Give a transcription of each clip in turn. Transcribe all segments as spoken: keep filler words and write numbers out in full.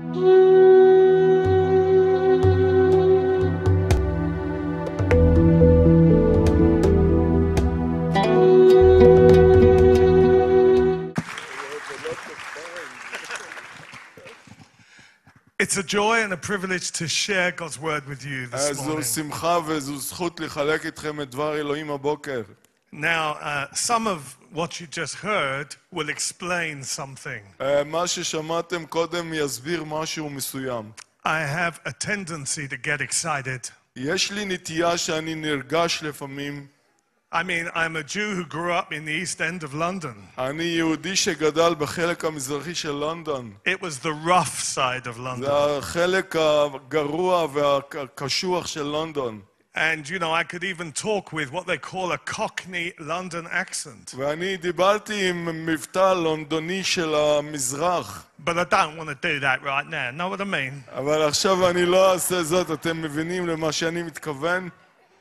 It's a joy and a privilege to share God's word with you this morning. זו שמחה וזו זכות לחלק איתכם את דבר אלוהים הבוקר. Now, uh, some of what you just heard will explain something. מה ששמעתם קודם יסביר משהו מסוים. I have a tendency to get excited. יש לי נטייה שאני נרגש לפעמים. I mean, I'm a Jew who grew up in the East End of London. אני יהודי שגדל בחלק המזרחי של לונדון. It was the rough side of London. זה החלק הגרוע והקשוח של לונדון. And, you know, I could even talk with what they call a Cockney London accent. ואני דיברתי עם מבטא לונדוני של המזרח. But I don't want to do that right now. Know what I mean? אבל עכשיו אני לא אעשה זאת. אתם מבינים למה שאני מתכוון?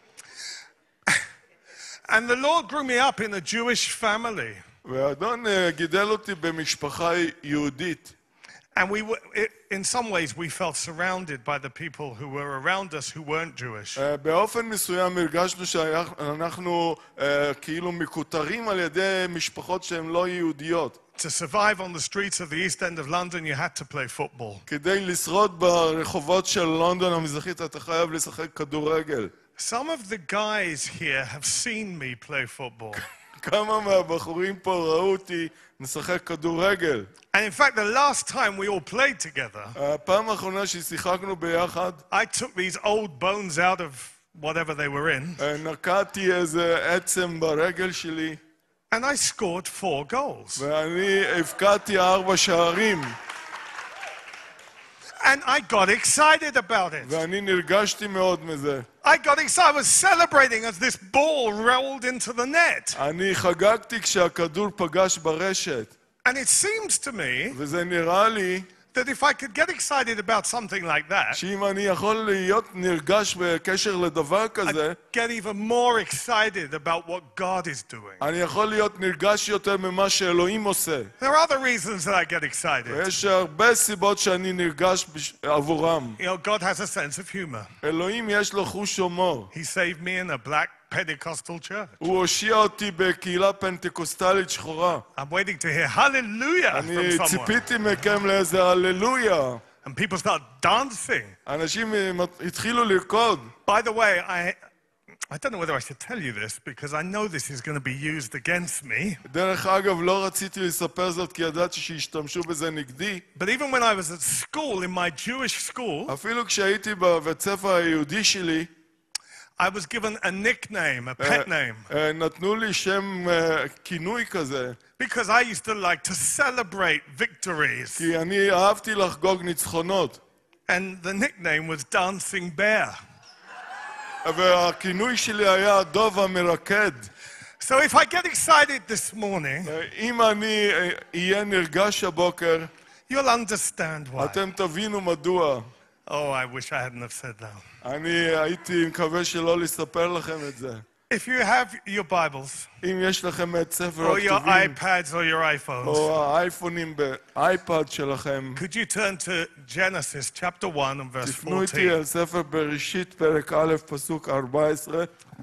And the Lord grew me up in a Jewish family. ואדון גידל אותי במשפחה יהודית. And we were, in some ways, we felt surrounded by the people who were around us who weren't Jewish. באופן מסוים הרגשנו שאנחנו כאילו מקוטרים על ידי משפחות שהן לא יהודיות. To survive on the streets of the East End of London, you had to play football. כדי לשרוד ברחובות של לונדון המזרחית, אתה חייב לשחק כדורגל. Some of the guys here have seen me play football. כמה מהבחורים פה ראו אותי משחק כדורגל. And in fact, the last time we all played together, הפעם האחרונה ששיחקנו ביחד, I took these old bones out of whatever they were in, נקעתי איזה עצם ברגל שלי, and I scored four goals. ואני הבקעתי ארבע שערים. And I got excited about it. ואני נרגשתי מאוד מזה. I got excited. I was celebrating as this ball rolled into the net. אני חגגתי כשהכדור פגש ברשת. And it seems to me וזה נראה לי that if I could get excited about something like that, שאם אני יכול להיות נרגש בקשר לדבר כזה, I'd get even more excited about what God is doing. אני יכול להיות נרגש יותר ממה שאלוהים עושה. There are other reasons that I get excited. ויש הרבה סיבות שאני נרגש עבורם. You know, God has a sense of humor. אלוהים יש לו חוש הומור. He saved me in a black Pentecostal church. הוא הושיע אותי בקהילה פנטקוסטלית שחורה. I'm waiting to hear hallelujah from אני someone. ציפיתי מכם לאיזה הללויה. And people start dancing. אנשים התחילו לרקוד. By the way, I I don't know whether I should tell you this because I know this is going to be used against me. דרך אגב, לא רציתי לספר זאת כי ידעתי שישתמשו בזה נגדי. But even when I was at school, in my Jewish school, אפילו כשהייתי בבית ספר היהודי שלי, I was given a nickname, a pet name. נתנו לי שם כינוי כזה. Because I used to like to celebrate victories. כי אני אהבתי לחגוג ניצחונות. And the nickname was Dancing Bear. והכינוי שלי היה הדוב המרקד. So if I get excited this morning, אם אני אהיה נרגש הבוקר, you'll understand why. אתם תבינו מדוע. Oh, I wish I hadn't have said that. אני הייתי מקווה שלא לספר לכם את זה. If you have your Bibles, אם יש לכם את ספר or your הכתובים, iPads or your iPhones, או האייפונים באייפד שלכם, could you turn to Genesis chapter one and verse תפנו איתי fourteen? על ספר בראשית, פרק א', פסוק ארבע עשרה.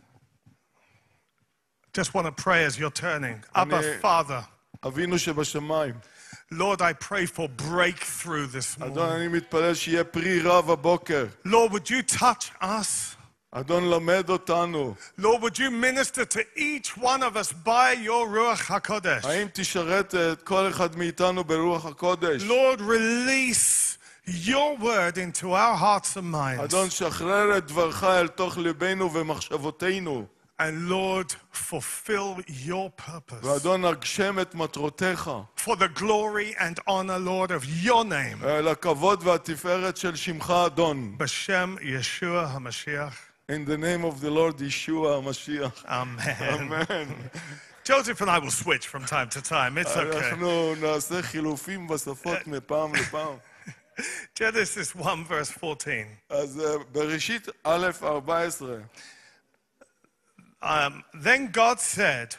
Just want to pray as you're turning. Abba, אני- Father, אבינו שבשמיים. Lord, I pray for breakthrough this אדון, morning. אני מתפלל שיהיה פרי רב הבוקר. Lord, would you touch us? אדון, למד אותנו. Lord, would you minister to each one of us by your Ruach HaKodesh? האם תשרת את כל אחד מאיתנו ברוח הקודש? Lord, release your word into our hearts and minds. אדון, שחרר את דברך אל תוך ליבנו ומחשבותינו. And Lord, fulfill your purpose. ואדון, הגשם את מטרותיך. For the glory and honor, Lord, of your name. לכבוד והתפארת של שמך, אדון. B'Shem Yeshua HaMashiach. In the name of the Lord Yeshua HaMashiach. Amen. Amen. Joseph and I will switch from time to time. It's okay. אנחנו נעשה חילופים בשפות מפעם לפעם. Genesis one, verse fourteen. אז בראשית א' ארבע עשרה. Um, then God said,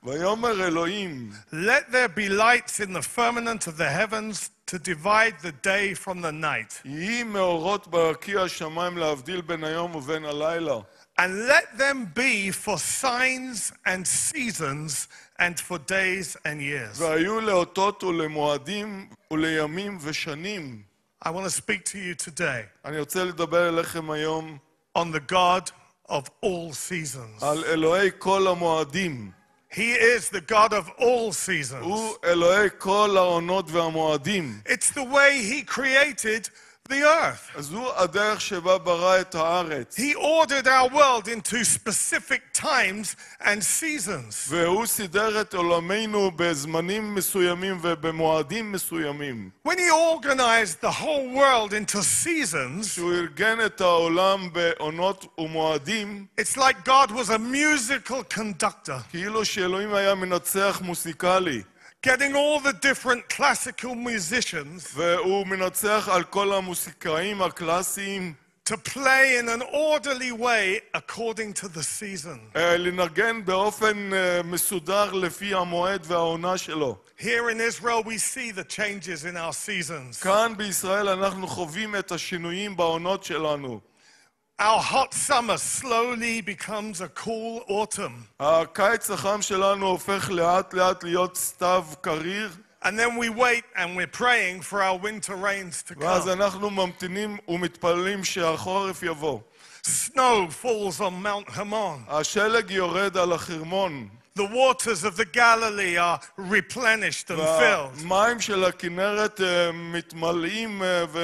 ויאמר אלוהים, let there be lights in the firmament of the heavens to divide the day from the night. יהי מאורות ברקיע השמיים להבדיל בין היום ובין הלילה. And let them be for signs and seasons and for days and years. והיו לאותות ולמועדים ולימים ושנים. I want to speak to you today אני רוצה לדבר אליכם היום on the God of all seasons. על אלוהי כל המועדים. He is the God of all seasons. הוא אלוהי כל העונות והמועדים. It's the way he created the earth. אז הוא הדרך שבה ברא את הארץ. He ordered our world into specific times and seasons. והוא סידר את עולמנו בזמנים מסוימים ובמועדים מסוימים. When he organized the whole world into seasons, שהוא ארגן את העולם בעונות ומועדים, it's like God was a musical conductor, כאילו שאלוהים היה מנצח מוסיקלי. getting all the different classical musicians והוא מנצח על כל המוסיקאים הקלאסיים to play in an orderly way according to the season. לנגן באופן מסודר לפי המועד והעונה שלו. Here in Israel we see the changes in our seasons. כאן בישראל אנחנו חווים את השינויים בעונות שלנו. Our hot summer slowly becomes a cool autumn. הקיץ החם שלנו הופך לאט לאט להיות סתיו קריר. And then we wait and we're praying for our winter rains to ואז come. אנחנו ממתינים ומתפללים שהחורף יבוא. Snow falls on Mount Hermon. השלג יורד על החרמון. The waters of the Galilee are replenished and filled. והמים של הכנרת מתמלאים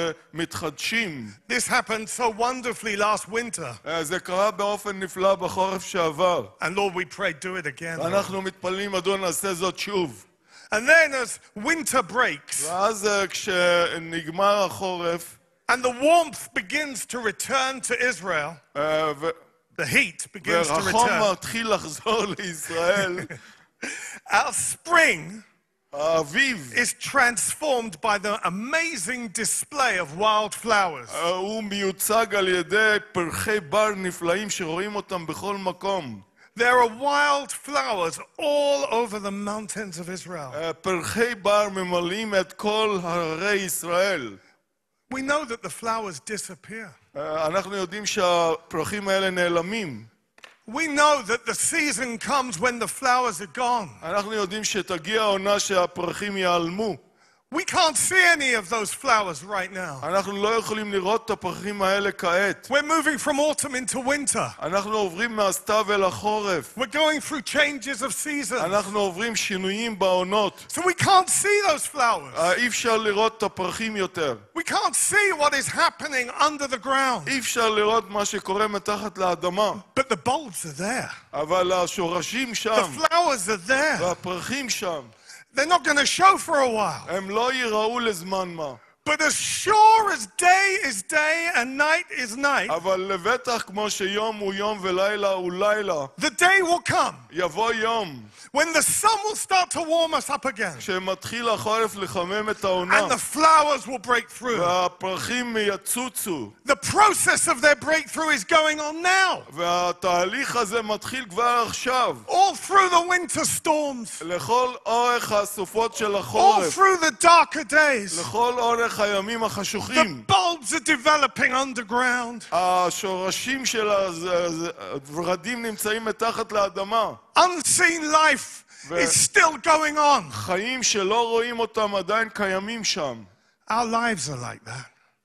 ומתחדשים. This happened so wonderfully last winter. זה קרה באופן נפלא בחורף שעבר. And Lord, we pray, do it again. Lord. אנחנו מתפללים, מדוע נעשה זאת שוב. And then as winter breaks ואז כשנגמר החורף, and the warmth begins to return to Israel, ו- the heat begins to והחום return. מתחיל לחזור לישראל, Our spring האביב is transformed by the amazing display of wild flowers. הוא מיוצג על ידי פרחי בר נפלאים שרואים אותם בכל מקום. There are wild flowers all over the mountains of Israel. פרחי בר ממלאים את כל הררי ישראל. We know that the flowers disappear. אנחנו יודעים שהפרחים האלה נעלמים. We know that the season comes when the flowers are gone. אנחנו יודעים שתגיע העונה שהפרחים ייעלמו. We can't see any of those flowers right now. אנחנו לא יכולים לראות את הפרחים האלה כעת. We're moving from autumn into winter. אנחנו עוברים מהסתיו אל החורף. We're going through changes of seasons. אנחנו עוברים שינויים בעונות. So we can't see those flowers. אי אפשר לראות את הפרחים יותר. We can't see what is happening under the ground. אי אפשר לראות מה שקורה מתחת לאדמה. But the bulbs are there. אבל השורשים The שם, flowers are there. והפרחים שם, They're not going to show for a while. הם לא ייראו לזמן מה. But as sure as day is day and night is night, אבל לבטח כמו שיום הוא יום ולילה הוא לילה, the day will come יבוא יום when the sun will start to warm us up again שמתחיל החורף לחמם את העונה, and the flowers will break through. והפרחים יצוצו, The process of their breakthrough is going on now. והתהליך הזה מתחיל כבר עכשיו. All through the winter storms, לכל אורך הסופות של all החורף, through the darker days, לכל אורך הימים the החשוכים, bulbs are developing underground. השורשים של הורדים נמצאים מתחת לאדמה. Unseen life is still going on. חיים שלא רואים אותם עדיין קיימים שם. Our lives are like that.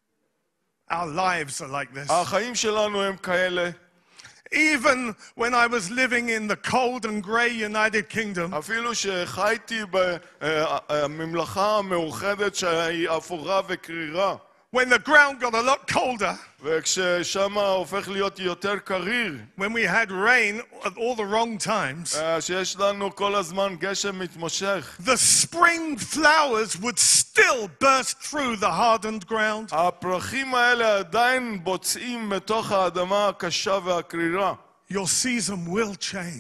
Our lives are like this. החיים שלנו הם כאלה. Even when I was living in the cold and grey United Kingdom, אפילו שחייתי בממלכה המאוחדת שהיא אפורה וקרירה, when the ground got a lot colder, וכששם הופך להיות יותר קריר, when we had rain at all the wrong times, שיש לנו כל הזמן גשם מתמשך, the spring flowers would still burst through the hardened ground. הפרחים האלה עדיין בוצעים מתוך האדמה הקשה והקרירה. Your season will change.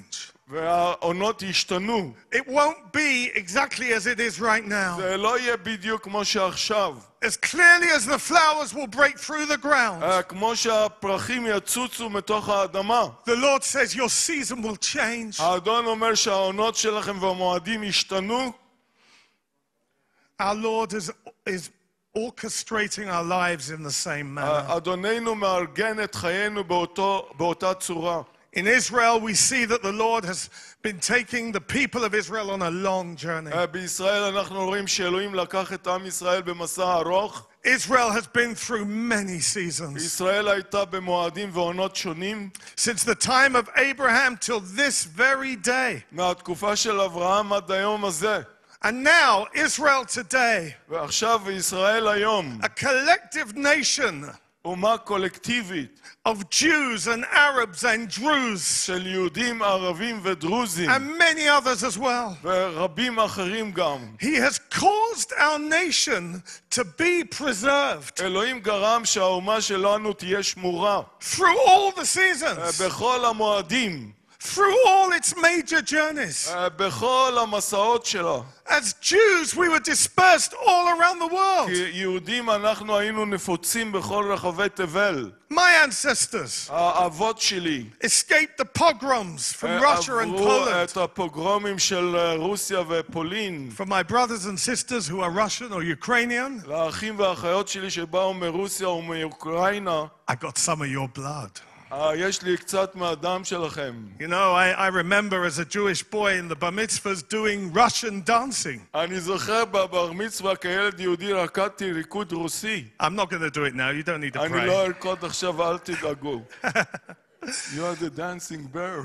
והעונות ישתנו. It won't be exactly as it is right now. זה לא יהיה בדיוק כמו שעכשיו. As clearly as the flowers will break through the ground, כמו שהפרחים יצוצו מתוך האדמה. the Lord says your season will change. האדון אומר שהעונות שלכם והמועדים ישתנו. Our Lord is, is orchestrating our lives in the same manner. אדוננו מארגן את חיינו באותו, באותה צורה. In Israel, we see that the Lord has been taking the people of Israel on a long journey. בישראל אנחנו רואים שאלוהים לקח את עם ישראל במסע ארוך. Israel has been through many seasons. ישראל הייתה במועדים ועונות שונים. Since the time of Abraham till this very day. מהתקופה של אברהם עד היום הזה. And now, Israel today, ועכשיו ישראל היום, a collective nation אומה קולקטיבית of Jews and Arabs and Druze של יהודים, ערבים ודרוזים, and many others as well. ורבים אחרים גם. He has caused our nation to be preserved אלוהים גרם שהאומה שלנו תהיה שמורה through all the seasons, בכל המועדים, through all its major journeys. בכל המסעות שלה. As Jews, we were dispersed all around the world. כיהודים אנחנו היינו נפוצים בכל רחבי תבל. My ancestors האבות שלי escaped the pogroms from Russia and עברו Poland. את הפוגרומים של רוסיה ופולין. For my brothers and sisters who are Russian or Ukrainian, לאחים והאחיות שלי שבאו מרוסיה ומאוקראינה, I got some of your blood. יש לי קצת מהדם שלכם. You know, I, I remember as a Jewish boy in the bar mitzvahs doing Russian dancing. אני זוכר בבר מצווה כילד יהודי רקדתי ריקוד רוסי. I'm not going to do it now, you don't need to אני pray. לא ארקוד עכשיו, אל תדאגו. You are the dancing bear.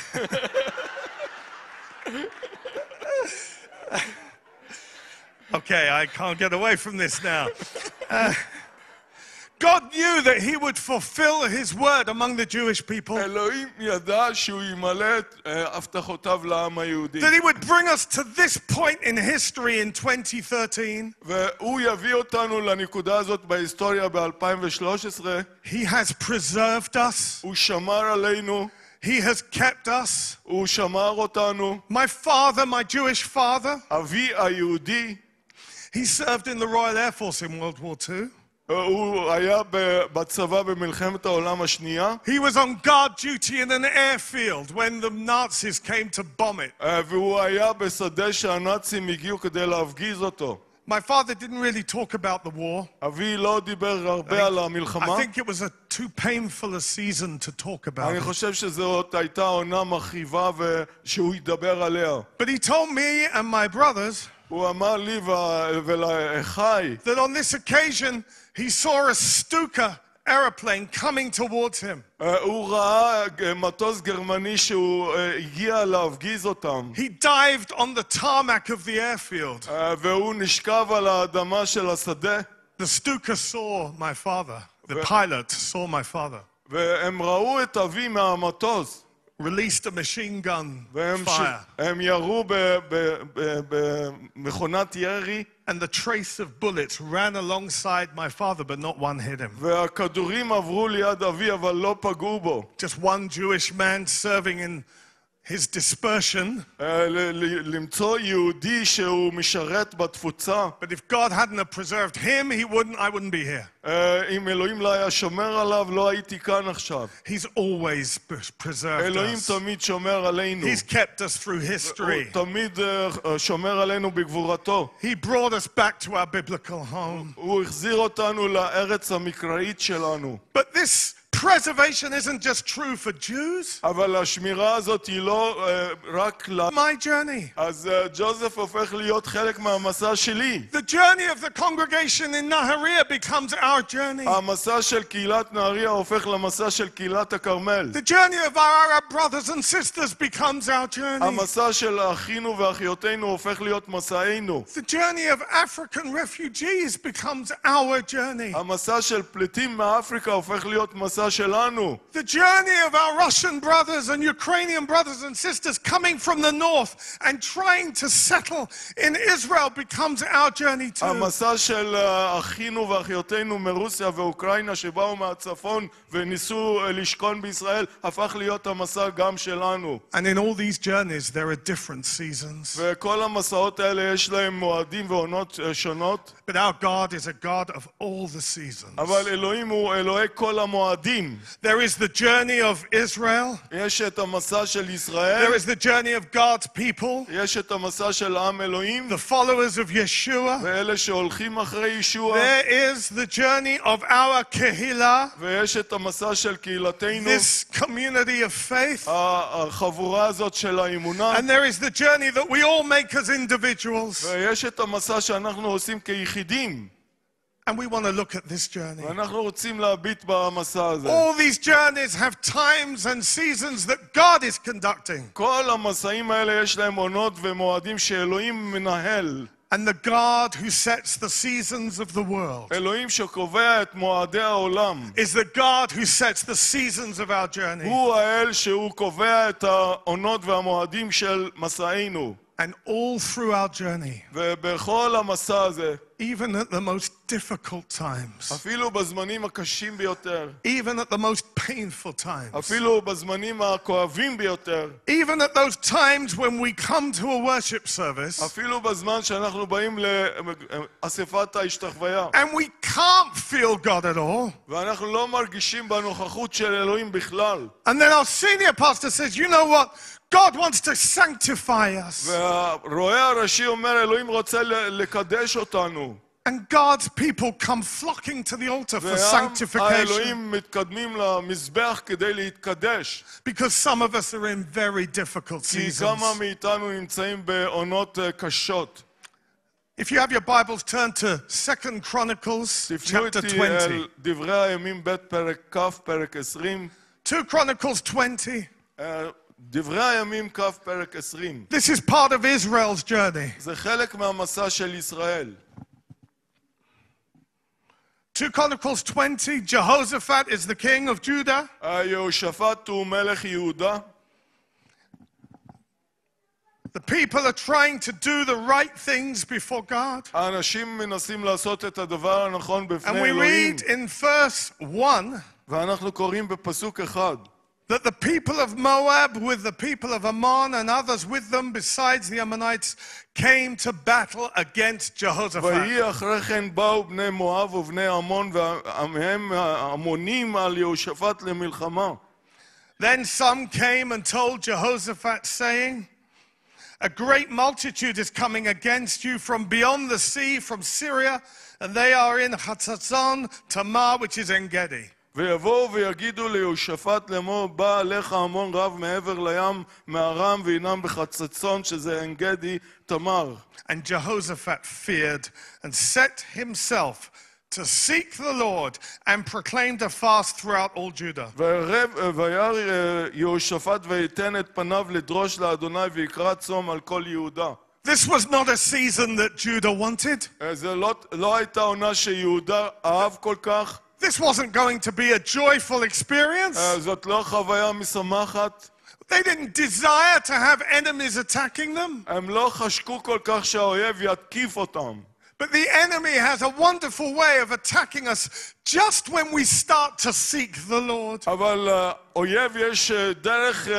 Okay, I can't get away from this now. Uh, God knew that he would fulfill his word among the Jewish people. אלוהים ידע שהוא ימלא את הבטחותיו לעם היהודי. That he would bring us to this point in history in twenty thirteen. והוא יביא אותנו לנקודה הזאת בהיסטוריה ב-אלפיים ושלוש עשרה. He has preserved us. הוא שמר עלינו. He has kept us. הוא שמר אותנו. My father, my Jewish father, אבי היהודי, he served in the Royal Air Force in World War Two. הוא היה בצבא במלחמת העולם השנייה. He was on guard duty in an airfield when the Nazis came to bomb it. והוא היה בשדה שהנאצים הגיעו כדי להפגיז אותו. My father didn't really talk about the war. אבי לא דיבר הרבה על המלחמה. I think it was a too painful a season to talk about אני it. חושב שזאת הייתה עונה מכאיבה ושהוא ידבר עליה. But he told me and my brothers הוא אמר לי ולאחיי that on this occasion he saw a Stuka aeroplane coming towards him. הוא ראה מטוס גרמני שהוא הגיע להפגיז אותם. He dived on the tarmac of the airfield. והוא נשכב על האדמה של השדה. The Stuka saw my father. The pilot saw my father. והם ראו את אבי מהמטוס. Released a machine gun והם fire. הם ירו במכונת ירי. And the trace of bullets ran alongside my father, but not one hit him. והכדורים עברו ליד אבי, אבל לא פגעו בו. Just one Jewish man serving in his dispersion. למצוא יהודי שהוא משרת בתפוצה. But if God hadn't have preserved him, he wouldn't, I wouldn't be here. אם אלוהים לא היה שומר עליו, לא הייתי כאן עכשיו. He's always preserved אלוהים us. תמיד שומר עלינו. He's kept us through history. הוא תמיד שומר עלינו בגבורתו. He brought us back to our biblical home. הוא החזיר אותנו לארץ המקראית שלנו. But this preservation isn't just true for Jews. אבל השמירה הזאת היא לא רק ל... My journey. אז ג'וזף הופך להיות חלק מהמסע שלי. The journey of the congregation in Nahariya becomes our journey. המסע של קהילת נהריה הופך למסע של קהילת הכרמל. The journey of our Arab brothers and sisters becomes our journey. המסע של אחינו ואחיותינו הופך להיות מסענו. The journey of African refugees becomes our journey. המסע של פליטים מאפריקה הופך להיות מסע שלנו. The journey of our Russian brothers and Ukrainian brothers and sisters coming from the north and trying to settle in Israel becomes our journey too. המסע של אחינו ואחיותינו מרוסיה ואוקראינה שבאו מהצפון וניסו לשכון בישראל, הפך להיות המסע גם שלנו. And in all these journeys, there are different seasons. וכל המסעות האלה יש להם מועדים ועונות שונות. But our God is a God of all the seasons. אבל אלוהים הוא אלוהי כל המועדים. There is the journey of Israel. יש את המסע של There ישראל. is the journey of God's people, יש את המסע של עם אלוהים. the followers of Yeshua. ואלה שהולכים אחרי ישוע. There is the journey of our Kehilat, ויש את המסע של קהילתנו. this community of faith. החבורה הזאת של האמונה. And there is the journey that we all make as individuals. ויש את המסע שאנחנו עושים כיחידים. And we want to look at this journey. ואנחנו רוצים להביט במסע הזה. All these journeys have times and seasons that God is conducting. כל המסעים האלה יש להם עונות ומועדים שאלוהים מנהל. And the God who sets the seasons of the world אלוהים שקובע את מועדי העולם. is the God who sets the seasons of our journey. הוא האל שהוא קובע את העונות והמועדים של מסענו. And all through our journey, ובכל המסע הזה, even at the most difficult times, אפילו בזמנים הקשים ביותר, even at the most painful times, אפילו בזמנים הכואבים ביותר, even at those times when we come to a worship service אפילו בזמן שאנחנו באים לאספת ההשתחוויה, and we can't feel God at all, ואנחנו לא מרגישים בנוכחות של אלוהים בכלל. and then our senior pastor says, you know what? God wants to sanctify us. והרועה הראשי אומר, אלוהים רוצה לקדש אותנו. And God's people come flocking to the altar for והעם sanctification. האלוהים מתקדמים למזבח כדי להתקדש. Because some of us are in very difficult כי seasons. כמה מאיתנו נמצאים בעונות קשות. If you have your Bibles, turn to Second Chronicles תפנו chapter איתי twenty. אל דברי הימים ב' פרק כ' פרק עשרים. Two Chronicles twenty. דברי הימים כ' פרק עשרים. This is part of Israel's journey. זה חלק מהמסע של ישראל. Two Chronicles twenty, Jehoshaphat is the king of Judah. יהושפט הוא מלך יהודה. The people are trying to do the right things before God. האנשים מנסים לעשות את הדבר הנכון בפני And we אלוהים. read in verse one ואנחנו קוראים בפסוק אחד. that the people of Moab with the people of Ammon and others with them besides the Ammonites came to battle against Jehoshaphat. ויהי אחרי כן באו בני מואב ובני עמון והם המונים על יהושפט למלחמה. Then some came and told Jehoshaphat, saying, a great multitude is coming against you from beyond the sea, from Syria, and they are in Hatzazon Tamar, which is En-Gedi. ויבואו ויגידו ליהושפט לאמור, בא עליך המון רב מעבר לים מארם והנם בחצצון שזה עין גדי תמר. And Jehoshaphat feared and set himself to seek the Lord and proclaimed a fast throughout all Judah. וירא יהושפט ויתן את פניו לדרוש לאדוני ויקרא צום על כל יהודה. This was not a season that Judah wanted. זה לא, לא הייתה עונה שיהודה אהב כל כך. This wasn't going to be a joyful experience. זאת לא חוויה משמחת. They didn't desire to have enemies attacking them. הם לא חשקו כל כך שהאויב יתקיף אותם. But the enemy has a wonderful way of attacking us just when we start to seek the Lord. אבל אויב יש דרך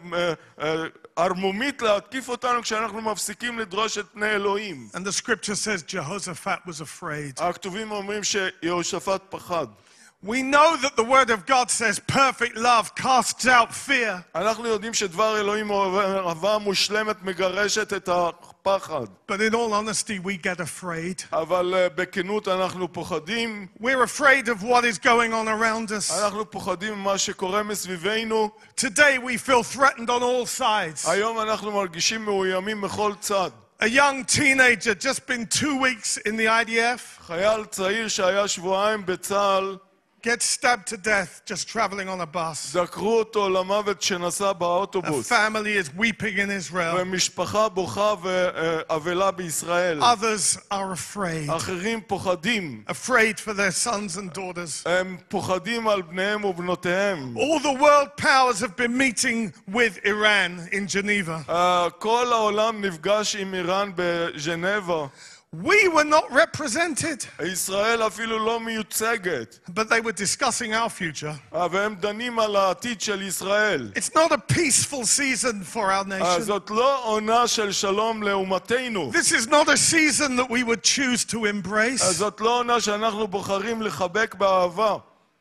ערמומית להתקיף אותנו כשאנחנו מפסיקים לדרוש את פני אלוהים. And the scripture says Jehoshaphat was afraid. הכתובים אומרים שיהושפט פחד. We know that the word of God says perfect love casts out fear. אנחנו יודעים שדבר אלוהים אהבה מושלמת מגרשת את הפחד. But in all honesty, we get afraid. אבל בכנות אנחנו פוחדים. We're afraid of what is going on around us. אנחנו פוחדים ממה שקורה מסביבנו. Today we feel threatened on all sides. היום אנחנו מרגישים מאוימים מכל צד. A young teenager just been two weeks in the I D F. חייל צעיר שהיה שבועיים בצה"ל. Gets stabbed to death just traveling on a bus. דקרו אותו למוות שנסע A באוטובוס. family is weeping in Israel. ומשפחה בוכה ואבלה בישראל. Others are afraid. אחרים פוחדים. Afraid for their sons and daughters. הם פוחדים על בניהם ובנותיהם. All the world powers have been meeting with Iran in Geneva. כל העולם נפגש עם איראן בז'נבה. We were not represented, ישראל אפילו לא מיוצגת, but they were discussing our future. והם דנים על העתיד של ישראל. It's not a peaceful season for our nation. זאת לא עונה של שלום לאומתנו. This is not a season that we would choose to embrace. זאת לא עונה שאנחנו בוחרים לחבק באהבה.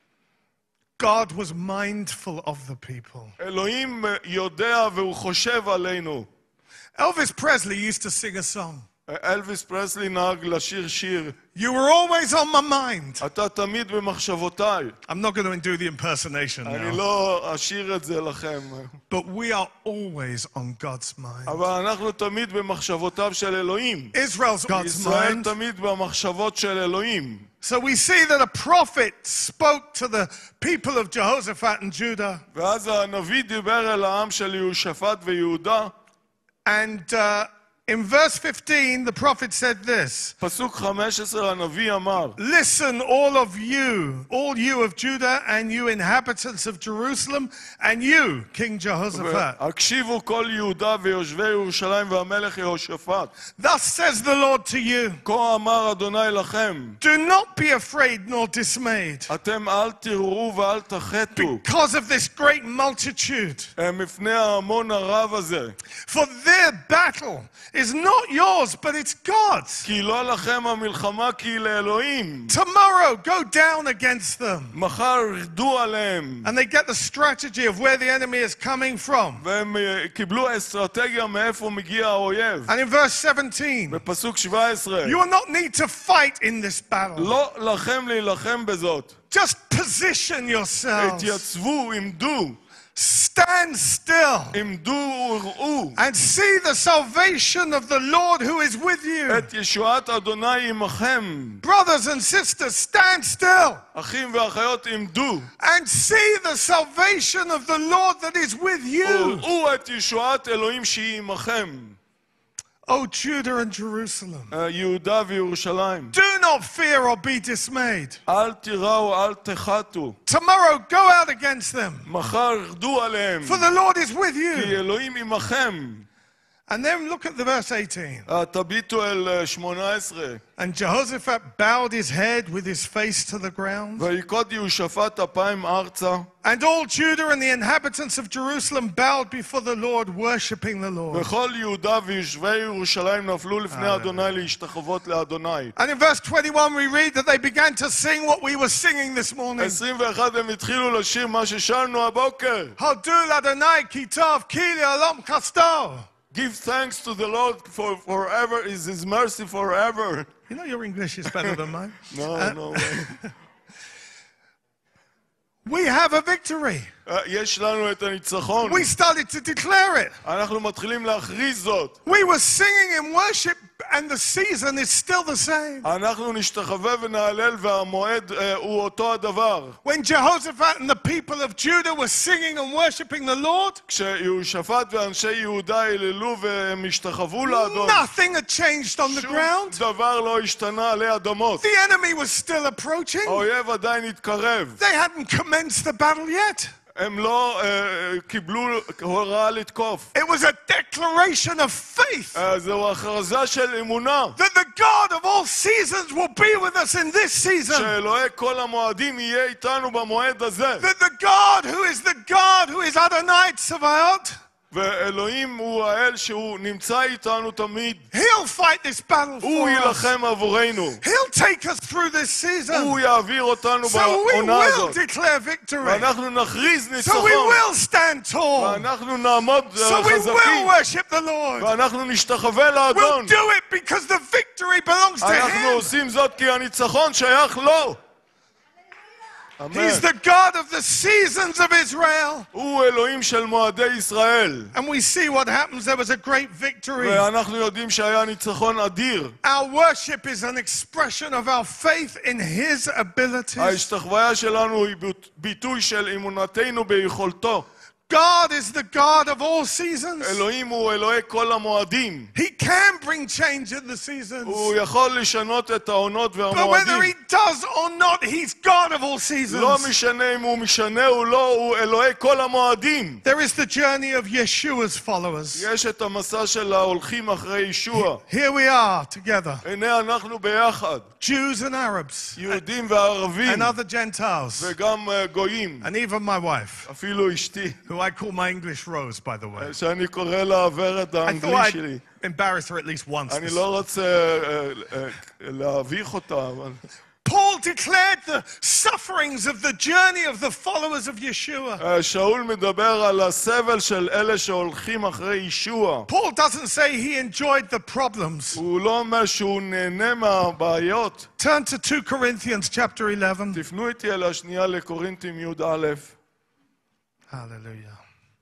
God was mindful of the people. אלוהים יודע והוא חושב עלינו. Elvis Presley used to sing a song. אלוויס פרסלי נהג לשיר שיר. You were always on my mind. אתה תמיד במחשבותיי. I'm not going to do the impersonation אני now. לא אשיר את זה לכם. But we are always on God's mind. אבל אנחנו תמיד במחשבותיו של אלוהים. Israel's God's ישראל mind. תמיד במחשבות של אלוהים. So we see that a prophet spoke to the people of Jehoshaphat and Judah. ואז הנביא דיבר אל העם של יהושפט ויהודה. And uh, in verse fifteen, the prophet said this. פסוק חמש עשרה הנביא אמר, Listen, all of you, all you of Judah, and you inhabitants of Jerusalem, and you, King Jehoshaphat. הקשיבו כל יהודה ויושבי ירושלים והמלך יהושפט. Thus says the Lord to you. כה אמר אדוני לכם, Do not be afraid nor dismayed אתם אל תראו ואל תחתו. because of this great multitude. מפני ההמון הרב הזה. For their battle is not yours, but it's God's. כי לא לכם המלחמה כי לאלוהים. Tomorrow, go down against them. מחר ירדו עליהם. And they get the strategy of where the enemy is coming from. והם קיבלו אסטרטגיה מאיפה מגיע האויב. And in verse seventeen, בפסוק שבע עשרה. you will not need to fight in this battle. לא לכם להילחם בזאת. Just position yourselves. התייצבו, עמדו. Stand still. עמדו וראו. And see the salvation of the Lord who is with you. את ישועת אדוני עמכם. Brothers and sisters, stand still. אחים ואחיות עמדו. And see the salvation of the Lord that is with you. וראו את ישועת אלוהים שהיא עמכם. O Judah and Jerusalem, יהודה וירושלים. do not fear or be dismayed. אל תיראו, אל תחתו. Tomorrow go out against them, מחר ירדו עליהם. for the Lord is with כי you. אלוהים עמכם. And then look at the verse eighteen. תביטו אל שמונה עשרה. And Jehoshaphat bowed his head with his face to the ground. ויקוד יהושפט אפיים ארצה. And all Judah and the inhabitants of Jerusalem bowed before the Lord, worshipping the Lord. וכל יהודה ויושבי ירושלים נפלו לפני אדוני להשתחוות לאדוני. And in verse twenty-one we read that they began to sing what we were singing this morning. עשרים ואחת הם התחילו לשיר מה ששרנו הבוקר. Hadul Adonai Kitov Kili Alom Kasto. Give thanks to the Lord for forever is his mercy forever. You know your English is better than mine. No, Uh, no way. We have a victory. יש לנו את הניצחון. We started to declare it. אנחנו מתחילים להכריז זאת. We were singing in worship and the season is still the same. אנחנו נשתחווה ונהלל והמועד הוא אותו הדבר. When Jehoshaphat and the people of Judah were singing and worshiping the Lord, כשיהושפט ואנשי יהודה היללו והם השתחוו לאדון. nothing had changed on the שום ground. דבר לא השתנה עלי אדמות. The enemy was still approaching. האויב עדיין התקרב. They hadn't commenced the battle yet. הם לא קיבלו הוראה לתקוף. It was a declaration of faith זו הכרזה של אמונה. that the God of all seasons will be with us in this season. שאלוהי כל המועדים יהיה איתנו במועד הזה. That the God who is the God who is Adonai Tzavaot, ואלוהים הוא האל שהוא נמצא איתנו תמיד. He'll fight this battle הוא for us. ילחם עבורנו. He'll take us through this season. הוא יעביר אותנו So we בעונה will הזאת. declare victory. ואנחנו נכריז So we ניצחון. will stand tall. ואנחנו נעמוד So we will חזקים. worship the Lord. ואנחנו נשתחווה We'll לאדון. do it because the victory belongs to אנחנו Him. עושים זאת כי הניצחון שייך לו. He's the God of the seasons of Israel. הוא אלוהים של מועדי ישראל. And we see what happens. There was a great victory. ואנחנו יודעים שהיה ניצחון אדיר. Our worship is an expression of our faith in His abilities. ההשתחוויה שלנו היא ביטוי של אמונתנו ביכולתו. God is the God of all seasons. אלוהים הוא אלוהי כל המועדים. He can bring change in the seasons. הוא יכול לשנות את העונות But whether והמועדים. he does or not, he's God of all seasons. לא משנה אם הוא משנה או לא, הוא אלוהי כל המועדים. There is the journey of Yeshua's followers. יש את המסע של ההולכים אחרי ישוע. Here we are together, הנה אנחנו ביחד, Jews and Arabs, יהודים וערבים, and other Gentiles, וגם אה, גויים, and even my wife, אפילו אשתי, who I call my English Rose, by the way. שאני קורא לה ורד I האנגלי thought שלי. I'd embarrass her at least once. אני לא רוצה אה, אה, להביך אותה, אבל... Paul declared the sufferings of the journey of the followers of Yeshua. אה, שאול מדבר על הסבל של אלה שהולכים אחרי ישוע. Paul doesn't say he enjoyed the problems. הוא לא אומר שהוא נהנה מהבעיות. Turn to two Corinthians chapter eleven. תפנו איתי על השנייה לקורינתים י"א. Hallelujah.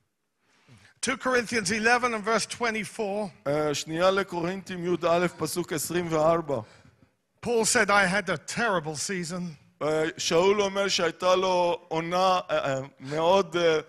two Corinthians eleven and verse twenty-four. אה, שנייה לקורינתים י"א פסוק עשרים וארבע. Paul said, I had a terrible season. אה, שאול אומר שהייתה לו עונה אה, אה, מאוד אה,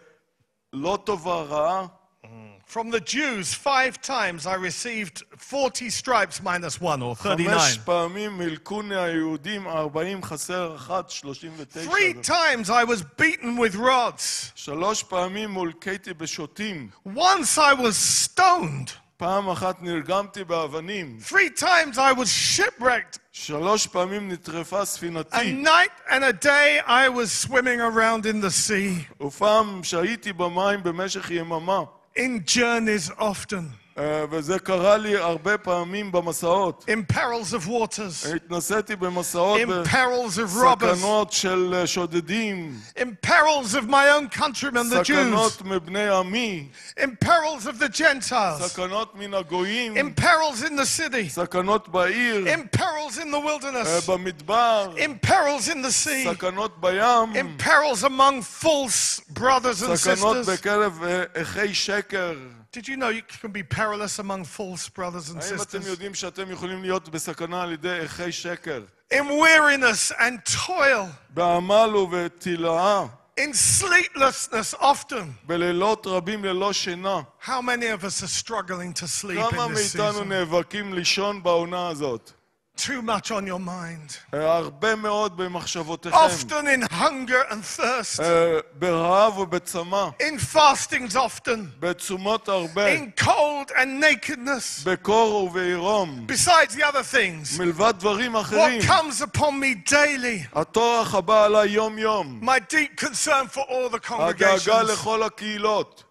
לא טובה, רעה. From the Jews, five times I received forty stripes minus one, or חמש thirty-nine. פעמים מלכוני היהודים, ארבעים חסר אחת, שלושים ותשע. Three times I was beaten with rods. שלוש פעמים מולקתי בשוטים. Once I was stoned. פעם אחת נרגמתי באבנים. Three times I was shipwrecked. שלוש פעמים נטרפה A ספינתי. night and a day I was swimming around in the sea. ופעם שהייתי במים במשך יממה. In journeys often. אה, וזה קרה לי הרבה פעמים במסעות. In perils of waters. התנסיתי במסעות In perils of robbers. בסכנות של אה, שודדים. In perils of my own countrymen, the Jews. סכנות מבני עמי. In perils of the Gentiles. סכנות מן הגויים. In perils in the city. סכנות בעיר. In perils in the אה, wilderness. במדבר. In perils in the sea. סכנות בים. In perils among false brothers and סכנות sisters. בקרב אה, אחי שקר. Did you know you can be perilous among false brothers and האם אתם sisters? יודעים שאתם יכולים להיות בסכנה על ידי אחי שקר? In weariness and toil. בעמל ובתלאה. In sleeplessness often. בלילות רבים ללא שינה. How many of us are struggling to sleep כמה in this מאיתנו season? נאבקים לישון בעונה הזאת? Too much on your mind. הרבה מאוד במחשבותיכם. Often in hunger and thirst. אה, ברעב ובצמא. In fastings often. בתשומות הרבה. In cold and nakedness. בקור ובעירום. Besides the other things. מלבד דברים What אחרים. comes upon me daily. הטורח הבא עליי יום יום. My deep concern for all the הדאגה congregations. לכל הקהילות.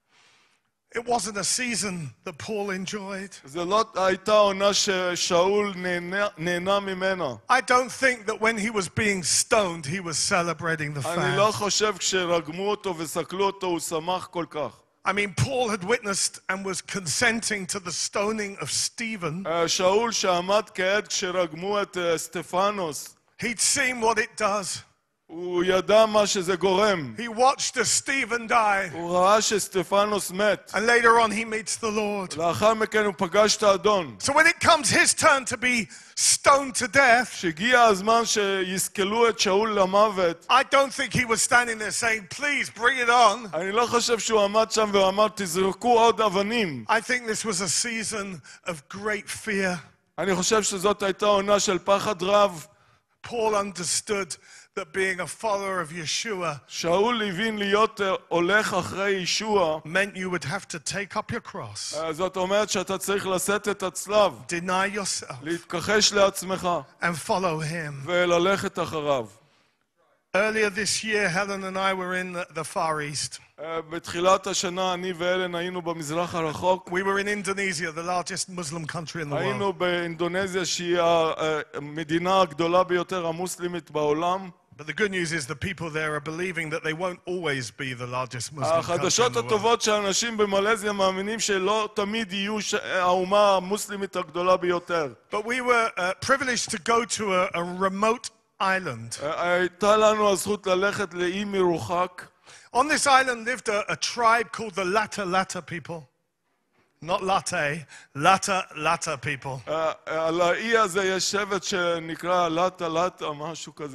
It wasn't a season that Paul enjoyed. זה לא הייתה עונה ששאול נהנה, נהנה ממנה. I don't think that when he was being stoned, he was celebrating the אני לא fact. חושב כשרגמו אותו וסקלו אותו הוא שמח כל כך. I mean, Paul had witnessed and was consenting to the stoning of Stephen. אה, שאול שעמד כעד כשרגמו את אה, סטפנוס, He'd seen what it does. הוא ידע מה שזה גורם. He watched as Stephen die. הוא ראה שסטפנוס מת. And later on, he meets the Lord. לאחר מכן הוא פגש את האדון. So when it comes his turn to be stoned to death, כשהגיע הזמן שיסקלו את שאול למוות, I don't think he was standing there saying, please bring it on. אני לא חושב שהוא עמד שם ואמר, תזרקו עוד אבנים. I think this was a season of great fear. אני חושב שזאת הייתה עונה של פחד רב. Paul understood that being a follower of Yeshua שאול הבין להיות אה, הולך אחרי ישוע. meant you would have to take up your cross, אה, זאת אומרת שאתה צריך לשאת את הצלב, deny yourself, להתכחש לעצמך and follow him. וללכת אחריו. Earlier this year, Helen and I were in the, the Far East. אה, בתחילת השנה אני ואלן היינו במזרח הרחוק. We were in Indonesia, the largest Muslim country in the world. היינו באינדונזיה שהיא המדינה הגדולה ביותר המוסלמית בעולם. But the good news is the people there are believing that they won't always be the largest Muslim country in החדשות the world. הטובות שאנשים במלזיה מאמינים שלא תמיד יהיו ש- האומה המוסלמית הגדולה ביותר. But we were uh, privileged to go to a, a remote island. אה, הייתה לנו הזכות ללכת לאי מרוחק. On this island lived a, a tribe called the Lata Lata people. Not latte, Lata Lata people. אה, על האי הזה יש שבט שנקרא לטה לטה, משהו כזה.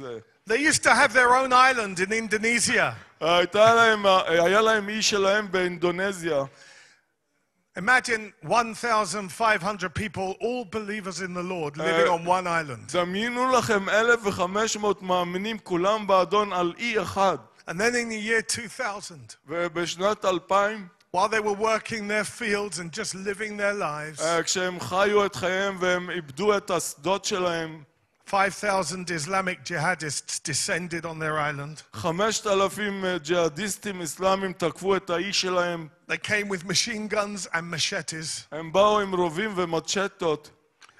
They used to have their own island in Indonesia. הייתה להם, היה להם אי שלהם באינדונזיה. Imagine one thousand five hundred people, all believers in the Lord, living on one island. דמיינו לכם אלף וחמש מאות מאמינים כולם באדון על אי אחד. And then in the year two thousand, ובשנת אלפיים, while they were working their fields and just living their lives, כשהם חיו את חייהם והם איבדו את השדות שלהם, five thousand Islamic jihadists descended on their island. חמשת אלפים ג'יהאדיסטים אסלאמים תקפו את האי שלהם. They came with machine guns and machetes. הם באו עם רובים ומצ'טות.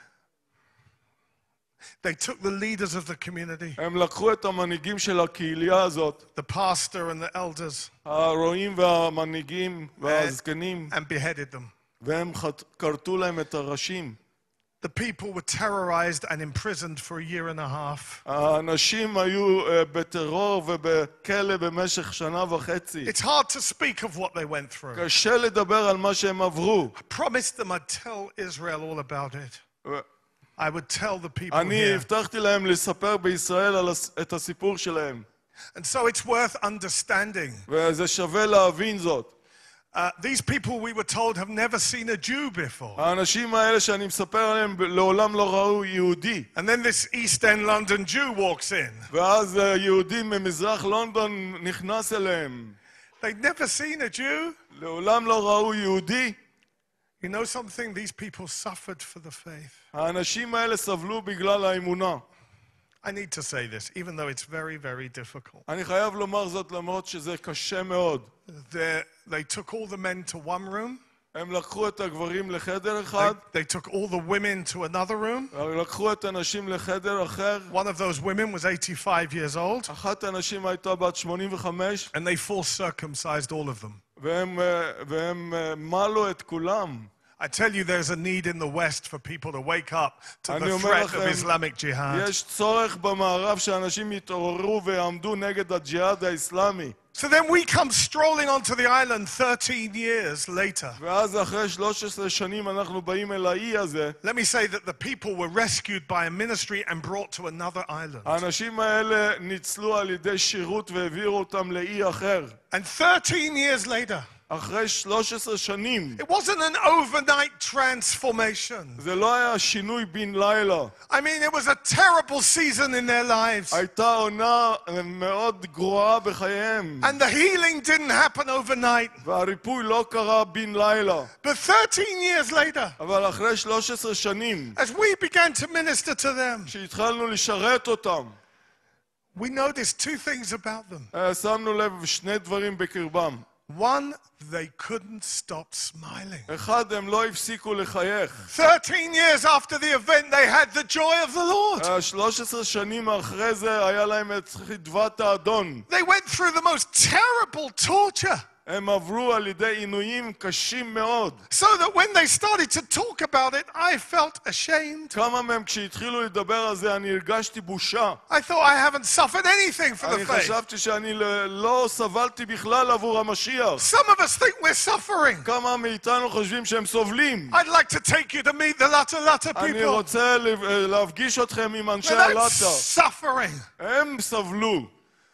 They took the leaders of the community, הם לקחו את המנהיגים של הקהילה הזאת, the pastor and the elders, הרועים והמנהיגים והזקנים, and beheaded them. והם כרתו להם את הראשים. The people were terrorized and imprisoned for a year and a half. האנשים היו בטרור ובכלא במשך שנה וחצי. It's hard to speak of what they went through. קשה לדבר על מה שהם עברו. I promised them I'd tell Israel all about it. I would tell the people אני here. הבטחתי להם לספר בישראל את הסיפור שלהם. And so it's worth understanding. וזה שווה להבין זאת. Uh, these people, we were told, have never seen a Jew before. האנשים האלה שאני מספר עליהם לעולם לא ראו יהודי. And then this East End London Jew walks in. ואז יהודי ממזרח לונדון נכנס אליהם. They'd never seen a Jew. לעולם לא ראו יהודי. You know something? These people suffered for the faith. האנשים האלה סבלו בגלל האמונה. I need to say this, even though it's very, very difficult. אני חייב לומר זאת למרות שזה קשה מאוד. They, they took all the men to one room. הם לקחו את הגברים לחדר אחד. They, they took all the women to another room. לקחו את הנשים לחדר אחר. One of those women was eighty-five years old. אחת הנשים הייתה בת שמונים וחמש. And they force circumcised all of them. והם, והם מלו את כולם. I tell you, there's a need in the West for people to wake up to אני the אומר threat of לכם, Islamic jihad. יש צורך במערב שאנשים יתעוררו ויעמדו נגד הג'יהאד האסלאמי. So then we come strolling onto the island thirteen years later. ואז אחרי שלוש עשרה שנים אנחנו באים אל האי הזה. Let me say that the people were rescued by a ministry and brought to another island. האנשים האלה ניצלו על ידי שירות והעבירו אותם לאי אחר. And thirteen years later, אחרי שלוש עשרה שנים. it wasn't an overnight transformation. זה לא היה שינוי בן לילה. I mean, it was a terrible season in their lives. הייתה עונה מאוד גרועה בחייהם. And the healing didn't happen overnight. והריפוי לא קרה בן לילה. But thirteen years later, אבל אחרי שלוש עשרה שנים, as we began to minister to them, כשהתחלנו לשרת אותם, we noticed two things about them. שמנו לב שני דברים בקרבם. One, they couldn't stop smiling. אחד, הם לא הפסיקו לחייך. thirteen years after the event, they had the joy of the Lord. שלוש עשרה שנים אחרי זה היה להם את חדוות האדון. They went through the most terrible torture. הם עברו על ידי עינויים קשים מאוד. So that when they started to talk about it, I felt ashamed. כמה מהם כשהתחילו לדבר על זה, אני הרגשתי בושה. I thought I haven't suffered anything for the אני faith. חשבתי שאני לא סבלתי בכלל עבור המשיח. Some of us think we're suffering. כמה מאיתנו חושבים שהם סובלים. I'd like to take you to meet the Latta Latta אני people. רוצה להפגיש אתכם עם אנשי They're הלטה. suffering. הם סבלו.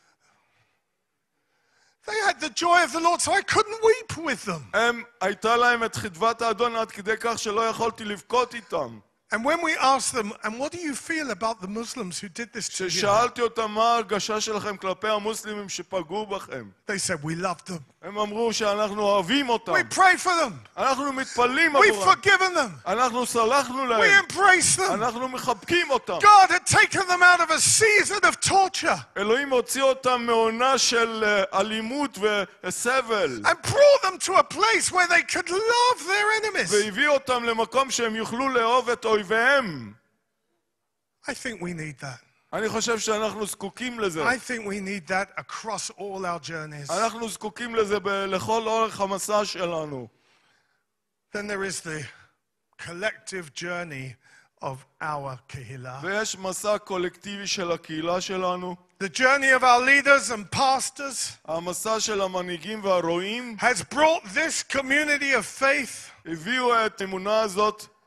They had the joy of the Lord, so I couldn't weep with them. הם, הייתה להם את חדוות האדון עד כדי כך שלא יכולתי לבכות איתם. And when we asked them, and what do you feel about the Muslims who did this to you? כששאלתי אותם מה ההרגשה שלכם כלפי המוסלמים שפגעו בכם, They said, we loved them. הם אמרו שאנחנו אוהבים אותם. We pray for them. אנחנו מתפללים We've עבורם. forgiven them. אנחנו סלחנו We להם. embrace them. אנחנו מחבקים אותם. God had taken them out of a season of torture אלוהים הוציא אותם מעונה של אלימות וסבל. and brought them to a place where they could love their enemies. והביא אותם למקום שהם יוכלו לאהוב את אויביהם. I think we need that. אני חושב שאנחנו זקוקים לזה. I think we need that across all our journeys. אנחנו זקוקים לזה ב- לכל אורך המסע שלנו. Then there is the collective journey of our Kehilat. ויש מסע קולקטיבי של הקהילה שלנו. The journey of our leaders and pastors המסע של המנהיגים והרועים has brought this community of faith הביאו את האמונה הזאת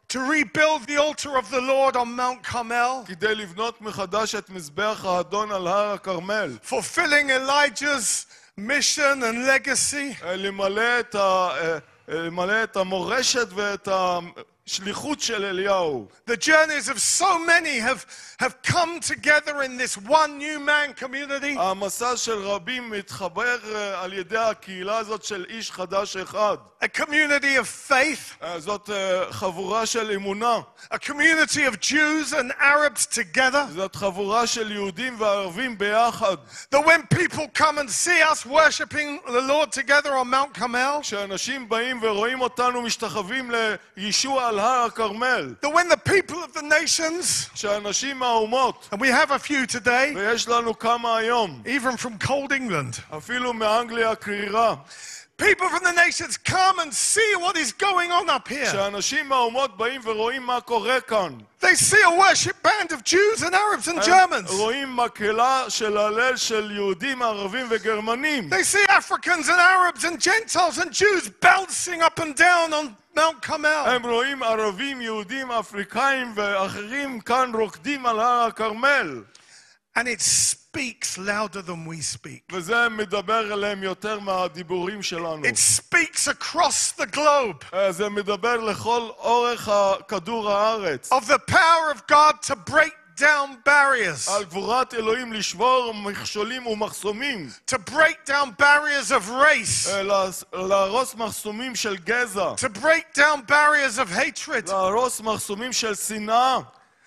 to rebuild the altar of the Lord on Mount Carmel, כדי לבנות מחדש את מזבח האדון על הר הכרמל. fulfilling Elijah's mission and legacy. למלא את ה... למלא את המורשת ואת השליחות של אליהו. The journeys of so many have, have come together in this one new man community. המסע של רבים מתחבר על ידי הקהילה הזאת של איש חדש אחד. A community of faith. זאת חבורה של אמונה. A community of Jews and Arabs together. זאת חבורה של יהודים וערבים ביחד. That when people come and see us worshiping the Lord together on Mount Carmel, כשאנשים באים ורואים אותנו משתחווים לישוע על הר הכרמל. that when the people of the nations, כשאנשים מהאומות, and we have a few today, ויש לנו כמה היום, even from cold England, אפילו מאנגליה הקרירה, people from the nations come and see what is going on up here. כשאנשים מהאומות באים ורואים מה קורה כאן. They see a worship band of Jews and Arabs and Germans. רואים מקהלה של הלל של יהודים, ערבים וגרמנים. They see Africans and Arabs and Gentiles and Jews bouncing up and down on Mount Carmel. הם רואים ערבים, יהודים, אפריקאים ואחרים כאן רוקדים על הר הכרמל. And it speaks louder than we speak. וזה מדבר אליהם יותר מהדיבורים שלנו. It speaks across the globe זה מדבר לכל אורך כדור הארץ. of the power of God to break down barriers. על גבורת אלוהים לשבור מכשולים ומחסומים. To break down barriers of race. להרוס מחסומים של גזע. To break down barriers of hatred. להרוס מחסומים של שנאה.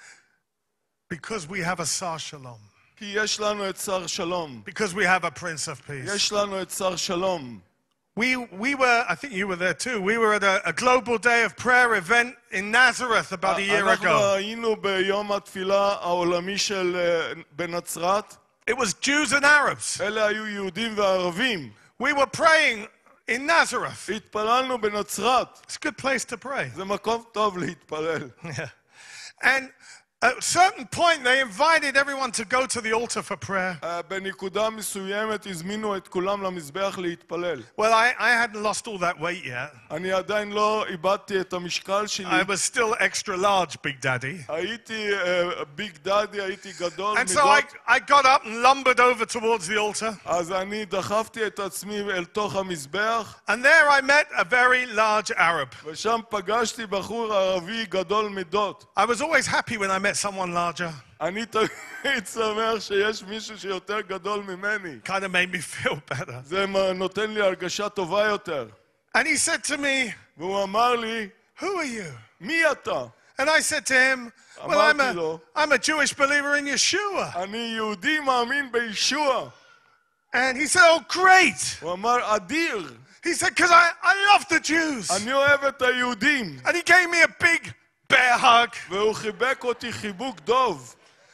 Because we have a Sar Shalom. כי יש לנו את שר שלום. Because we have a Prince of Peace. יש לנו את שר שלום. We, we were, I think you were there too, we were at a, a global day of prayer event in Nazareth about a year אנחנו ago. היינו ביום התפילה העולמי של בנצרת. It was Jews and Arabs. אלה היו יהודים וערבים. We were praying in Nazareth. התפללנו בנצרת. It's a good place to pray. זה מקום טוב להתפלל. Yeah. And at a certain point they invited everyone to go to the altar for prayer. בנקודה מסוימת הזמינו את כולם למזבח להתפלל. Well, I, I hadn't lost all that weight yet. אני עדיין לא איבדתי את המשקל שלי. I was still extra large, Big Daddy. הייתי ביג דאדי, הייתי גדול And מדות. so I, I got up and lumbered over towards the altar. אז אני דחפתי את עצמי אל תוך המזבח. And there I met a very large Arab. ושם פגשתי בחור ערבי גדול מדות. I was always happy when I met someone larger. אני תמיד שמח שיש מישהו שיותר גדול ממני. Kind of made me feel better. זה נותן לי הרגשה טובה יותר. And he said to me, והוא אמר לי, who are you? מי אתה? And I said to him, well, I'm אמרתי a, לו, I'm a Jewish believer in Yeshua. אני יהודי מאמין בישוע. And he said, oh, great. הוא אמר, אדיר. He said, because I, I love the Jews. אני אוהב את היהודים. And he gave me a big bear hug. והוא חיבק אותי חיבוק דוב.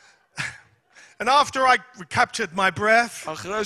And after I recaptured my breath, אחרי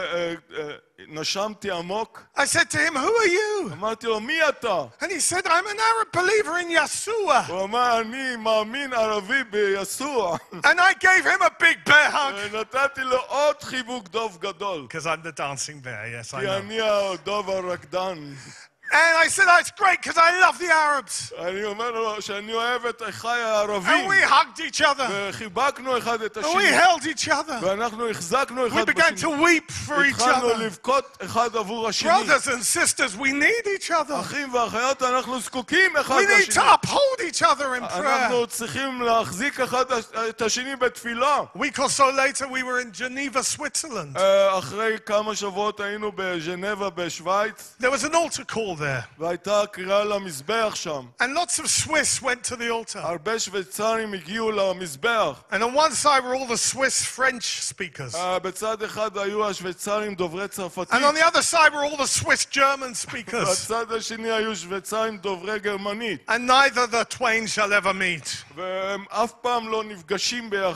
שנשמתי עמוק, I said to him, who are you? אמרתי לו, מי אתה? And he said, I'm an Arab believer in Yeshua. הוא אמר, אני מאמין ערבי בישוע. And I gave him a big bear hug. ונתתי לו עוד חיבוק דוב גדול. Because I'm the dancing bear, yes, I כי know. אני הדוב הרקדן. And I said, oh, it's great because I love the Arabs. אני אומר לו שאני אוהב את אחיי And הערבים. we hugged each other. וחיבקנו אחד את And we השני. held each other. ואנחנו החזקנו We אחד began to בשני. weep for each התחלנו other. לבכות אחד עבור השני. Brothers and sisters, we need each other. אחים ואחיות, אנחנו זקוקים אחד We need to לשני. uphold each other in prayer. אנחנו צריכים להחזיק אחד את השני בתפילה. A week or so later, we were in Geneva, Switzerland. אחרי כמה שבועות היינו בז'נבה בשוויץ. There was an altar call there. והייתה קריאה למזבח שם. And lots of Swiss went to the altar. הרבה שוויצרים הגיעו למזבח. And on one side were all the Swiss French speakers. בצד אחד היו השוויצרים דוברי צרפתית. And on the other side were all the Swiss German speakers. בצד השני היו שוויצרים דוברי גרמנית. And neither the twain shall ever meet. והם אף פעם לא נפגשים ביחד.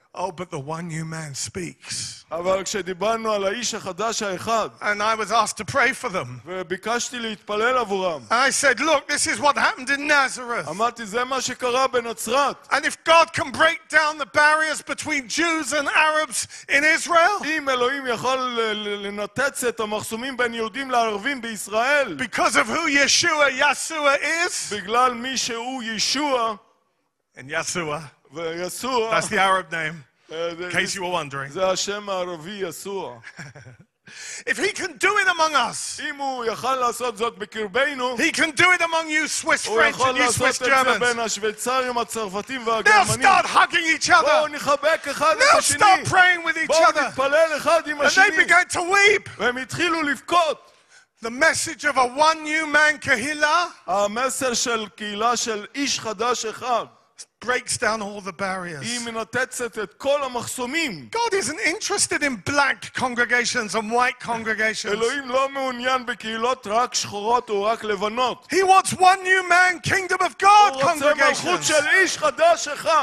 Oh, but the one new man speaks. אבל כשדיברנו על האיש החדש האחד, And I was asked to pray for them. וביקשתי להתפלל עבורם, I said, look, this is what happened in Nazareth. אמרתי, זה מה שקרה בנצרת. And if God can break down the barriers between Jews and Arabs in Israel, אם אלוהים יכול לנתץ את המחסומים בין יהודים לערבים בישראל, because of who Yeshua, Yeshua is, בגלל מי שהוא ישוע, and Yeshua, ויסוע, that's the Arab name, in in case you were wondering. זה השם הערבי יסוע. If he can do it among us, אם הוא יכל לעשות זאת בקרבנו, he can do it among you Swiss הוא French יכול and you לעשות Swiss את זה Germans. בין השוויצרים, הצרפתים Now והגרמנים. start hugging each בואו other. נחבק אחד את Now השני. start praying with each בואו other. נתפלל אחד עם And they השני. began to weep. והם התחילו לבכות. The message of a one new man Kehilat המסר של קהילה של איש חדש אחד, breaks down all the barriers. היא מנתצת את כל המחסומים. God isn't interested in black congregations and white congregations. אלוהים לא מעוניין בקהילות רק שחורות או רק לבנות. He wants one new man, kingdom of God הוא רוצה מלכות congregations. של איש חדש אחד.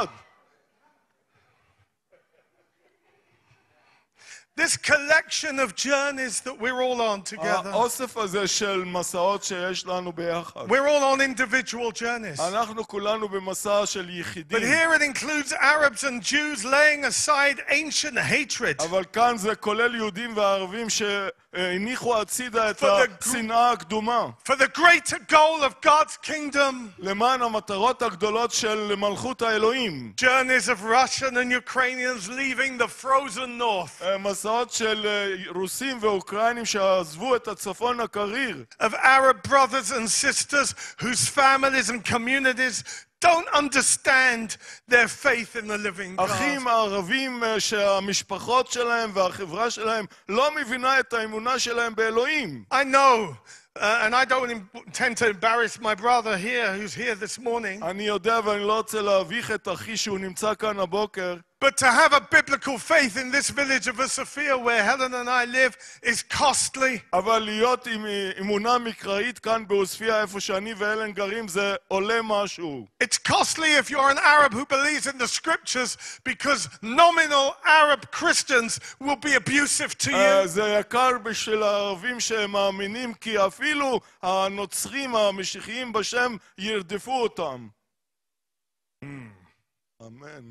This collection of journeys that we're all on together. האוסף הזה של מסעות שיש לנו ביחד. We're all on individual journeys. אנחנו כולנו במסע של But יחידים. here it includes Arabs and Jews laying aside ancient hatred אבל כאן זה כולל יהודים וערבים שהניחו הצידה את For the השנאה הקדומה. for the greater goal of God's kingdom. למען המטרות הגדולות של מלכות האלוהים. Journeys of Russian and Ukrainians leaving the frozen north. מסעות של רוסים ואוקראינים שעזבו את הצפון הקריר. Of Arab brothers and sisters whose families and communities don't understand their faith in the living God. אחים הערבים שהמשפחות שלהם והחברה שלהם לא מבינה את האמונה שלהם באלוהים. I know, uh, and I don't intend to embarrass my brother here who's here this morning, אני יודע ואני לא רוצה להביך את אחי שהוא נמצא כאן הבוקר. but to have a biblical faith in this village of Sophia where Helen and I live is costly. אבל להיות עם אמונה מקראית כאן בעוספיה, איפה שאני ואלן גרים, זה עולה משהו. It's costly if you're an Arab who believes in the scriptures because nominal Arab Christians will be abusive to you. זה יקר בשביל הערבים שהם מאמינים, כי אפילו הנוצרים המשיחיים בשם ירדפו אותם. אמן.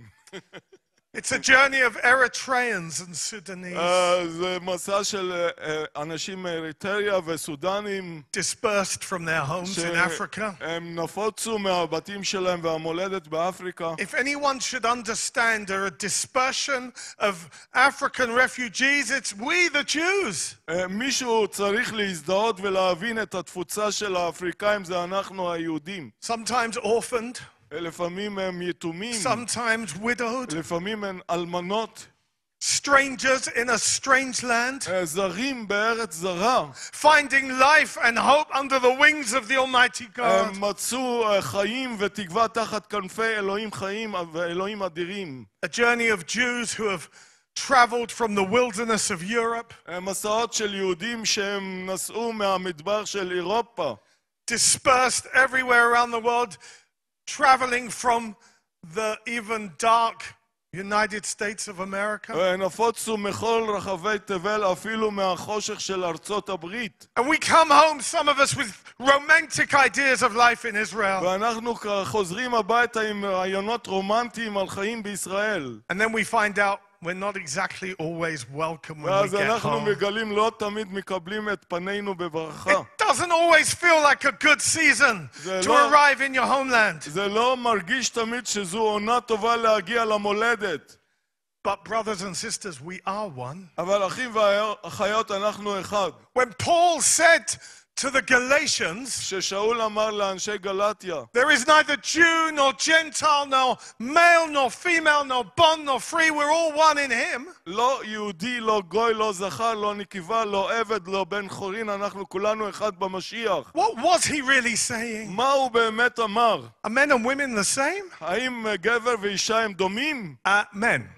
It's a journey of Eritreans and Sudanese זה מסע של אנשים מאריתריה וסודנים dispersed from their homes in Africa. שהם נפוצו מהבתים שלהם והמולדת באפריקה. If anyone should understand a dispersion of African refugees, it's we the Jews. מישהו צריך להזדהות ולהבין את התפוצה של האפריקאים, זה אנחנו היהודים. Sometimes orphaned, לפעמים הם יתומים, sometimes widowed, לפעמים הם אלמנות, strangers in a strange land, זרים בארץ זרה. finding life and hope under the wings of the Almighty God. הם מצאו חיים ותקווה תחת כנפי אלוהים חיים ואלוהים אדירים. A journey of Jews who have traveled from the wilderness of Europe, מסעות של יהודים שהם נסעו מהמדבר של אירופה. dispersed everywhere around the world, traveling from the even dark United States of America. נפוצו מכל רחבי תבל, אפילו מהחושך של ארצות הברית. And we come home, some of us, with romantic ideas of life in Israel. ואנחנו חוזרים הביתה עם רעיונות רומנטיים על חיים בישראל. And then we find out we're not exactly always welcome when we ואז get אנחנו home. מגלים לא תמיד מקבלים את פנינו בברכה. It doesn't always feel like a good season זה to לא- arrive in your homeland. זה לא מרגיש תמיד שזו עונה טובה להגיע למולדת. But brothers and sisters, we are one. אבל אחים ואחיות אנחנו אחד. When Paul said to the Galatians, ששאול אמר לאנשי גלטיה, there is neither Jew nor Gentile, nor male nor female, nor bond nor free, we're all one in him. לא יהודי, לא גוי, לא זכר, לא נקבה, לא עבד, לא בן חורין, אנחנו כולנו אחד במשיח. What was he really saying? מה הוא באמת אמר? Are men and women the same? האם גבר ואישה הם דומים? Uh, men.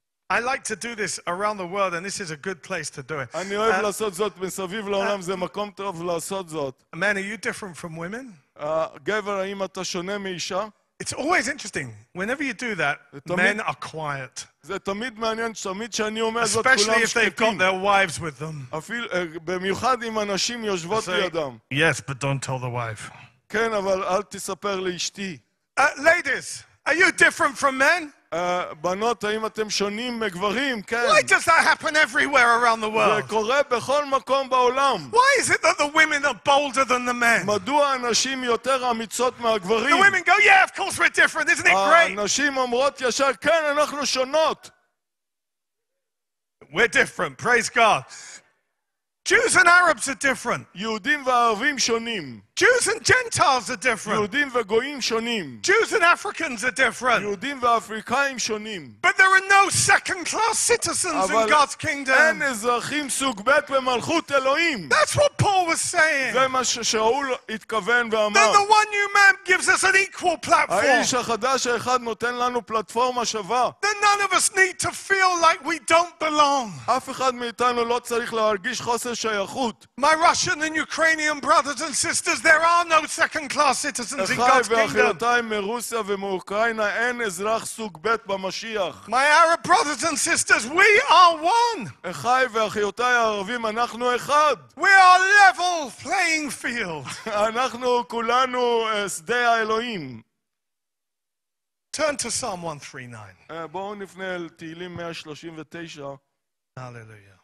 I like to do this around the world, and this is a good place to do it. אני אוהב Uh, לעשות זאת מסביב לעולם, זה מקום טוב לעשות זאת. men, are you different from women? גבר, האם אתה שונה מאישה? It's always interesting. Whenever you do that, men are quiet. זה תמיד מעניין, תמיד שאני אומר זאת כולם Especially if they've got שקטים. their wives with them. אפילו, במיוחד אם הנשים יושבות Say, לידם. yes, but don't tell the wife. כן, אבל אל תספר לאשתי. Uh, ladies, are you different from men? בנות, האם אתם שונים מגברים? כן. Why does that happen everywhere around the זה world? קורה בכל מקום בעולם. Why is it that the women are bolder than the men? מדוע הנשים יותר אמיצות מהגברים? The women go, yeah, of course we're different, isn't it great? הנשים אומרות ישר, כן, אנחנו שונות. We're different, praise God. Jews and Arabs are different. יהודים וערבים שונים. Jews and Gentiles are different. יהודים וגויים שונים. Jews and Africans are different. יהודים ואפריקאים שונים. But there are no second-class citizens in God's אבל kingdom. אין אזרחים סוג ב' במלכות אלוהים. That's what Paul was saying. זה מה ששאול התכוון That ואמר. the one new man gives us an equal platform. האיש החדש האחד נותן לנו פלטפורמה שווה. That none of us need to feel like we don't belong. אף אחד מאיתנו לא צריך להרגיש חוסר שייכות. My Russian and Ukrainian brothers and sisters, there are no second-class citizens in אחיי God's kingdom. ואחיותיי מרוסיה ומאוקראינה אין אזרח סוג ב' במשיח. My Arab brothers and sisters, we are one. אחיי ואחיותיי הערבים, אנחנו אחד. We are level playing field. אנחנו כולנו שדה האלוהים. Turn to Psalm one thirty-nine. בואו נפנה אל תהילים מאה שלושים ותשע. Hallelujah.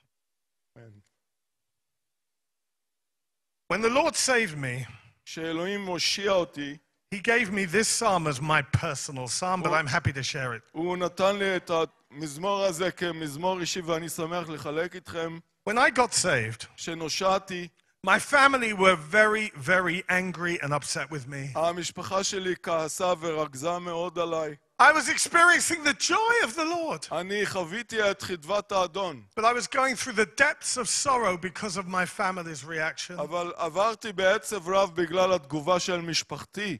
When the Lord saved me, שאלוהים מושיע אותי, He gave me this psalm as my personal psalm, but I'm happy to share it. הוא נתן לי את המזמור הזה כמזמור אישי ואני שמח לחלק איתכם. When I got saved, שנושעתי, my family were very, very angry and upset with me. המשפחה שלי כעסה ורגזה מאוד עליי. I was experiencing the joy of the Lord, אני חוויתי את חדוות האדון, but I was going through the depths of sorrow because of my family's reaction. אבל עברתי בעצב רב בגלל התגובה של משפחתי.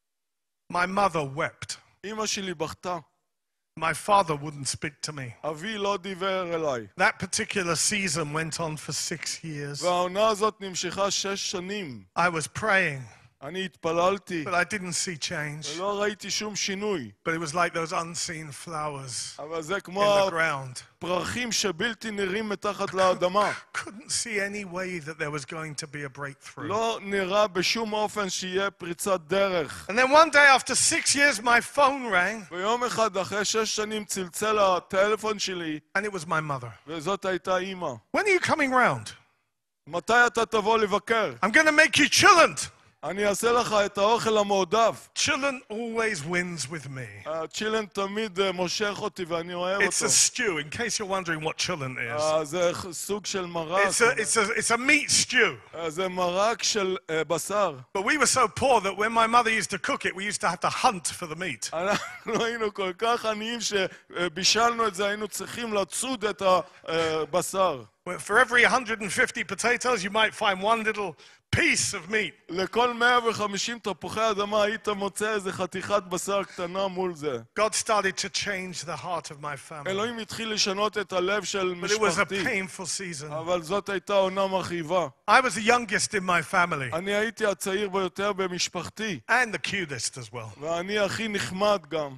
My mother wept. אמא שלי בכתה. My father wouldn't speak to me. אבי לא דיבר אליי. That particular season went on for six years. והעונה הזאת נמשכה שש שנים. I was praying, אני התפללתי, but I didn't see change. ולא ראיתי שום שינוי. But it was like those unseen flowers אבל זה in כמו the ground. הפרחים שבלתי נראים מתחת לאדמה. Couldn't see any way that there was going to be a breakthrough. לא נראה בשום אופן שיהיה פריצת דרך. And then one day after six years, my phone rang, ויום אחד אחרי שש שנים צלצל הטלפון שלי, and it was my mother. וזאת הייתה אמא. When are you coming round? מתי אתה תבוא לבקר? I'm going to make you chillent. אני אעשה לך את האוכל המועדף. Chillent always wins with me. הצ'ילן תמיד מושך אותי ואני אוהב It's אותו. a stew, in case you're wondering what chillent is. זה סוג של מרק. It's a, it's a, it's a meat stew. זה מרק של בשר. But we were so poor that when my mother used to cook it, we used to have to hunt for the meat. אנחנו היינו כל כך עניים שבישלנו את זה, היינו צריכים לצוד את הבשר. For every one hundred fifty potatoes, you might find one little piece of meat. לכל מאה וחמישים תפוחי אדמה היית מוצא איזה חתיכת בשר קטנה מול זה. God started to change the heart of my family. אלוהים התחיל לשנות את הלב של But it was a משפחתי. painful season. אבל זאת הייתה עונה מכאיבה. I was the youngest in my family. אני הייתי הצעיר ביותר במשפחתי. And the cutest as well. ואני הכי נחמד גם.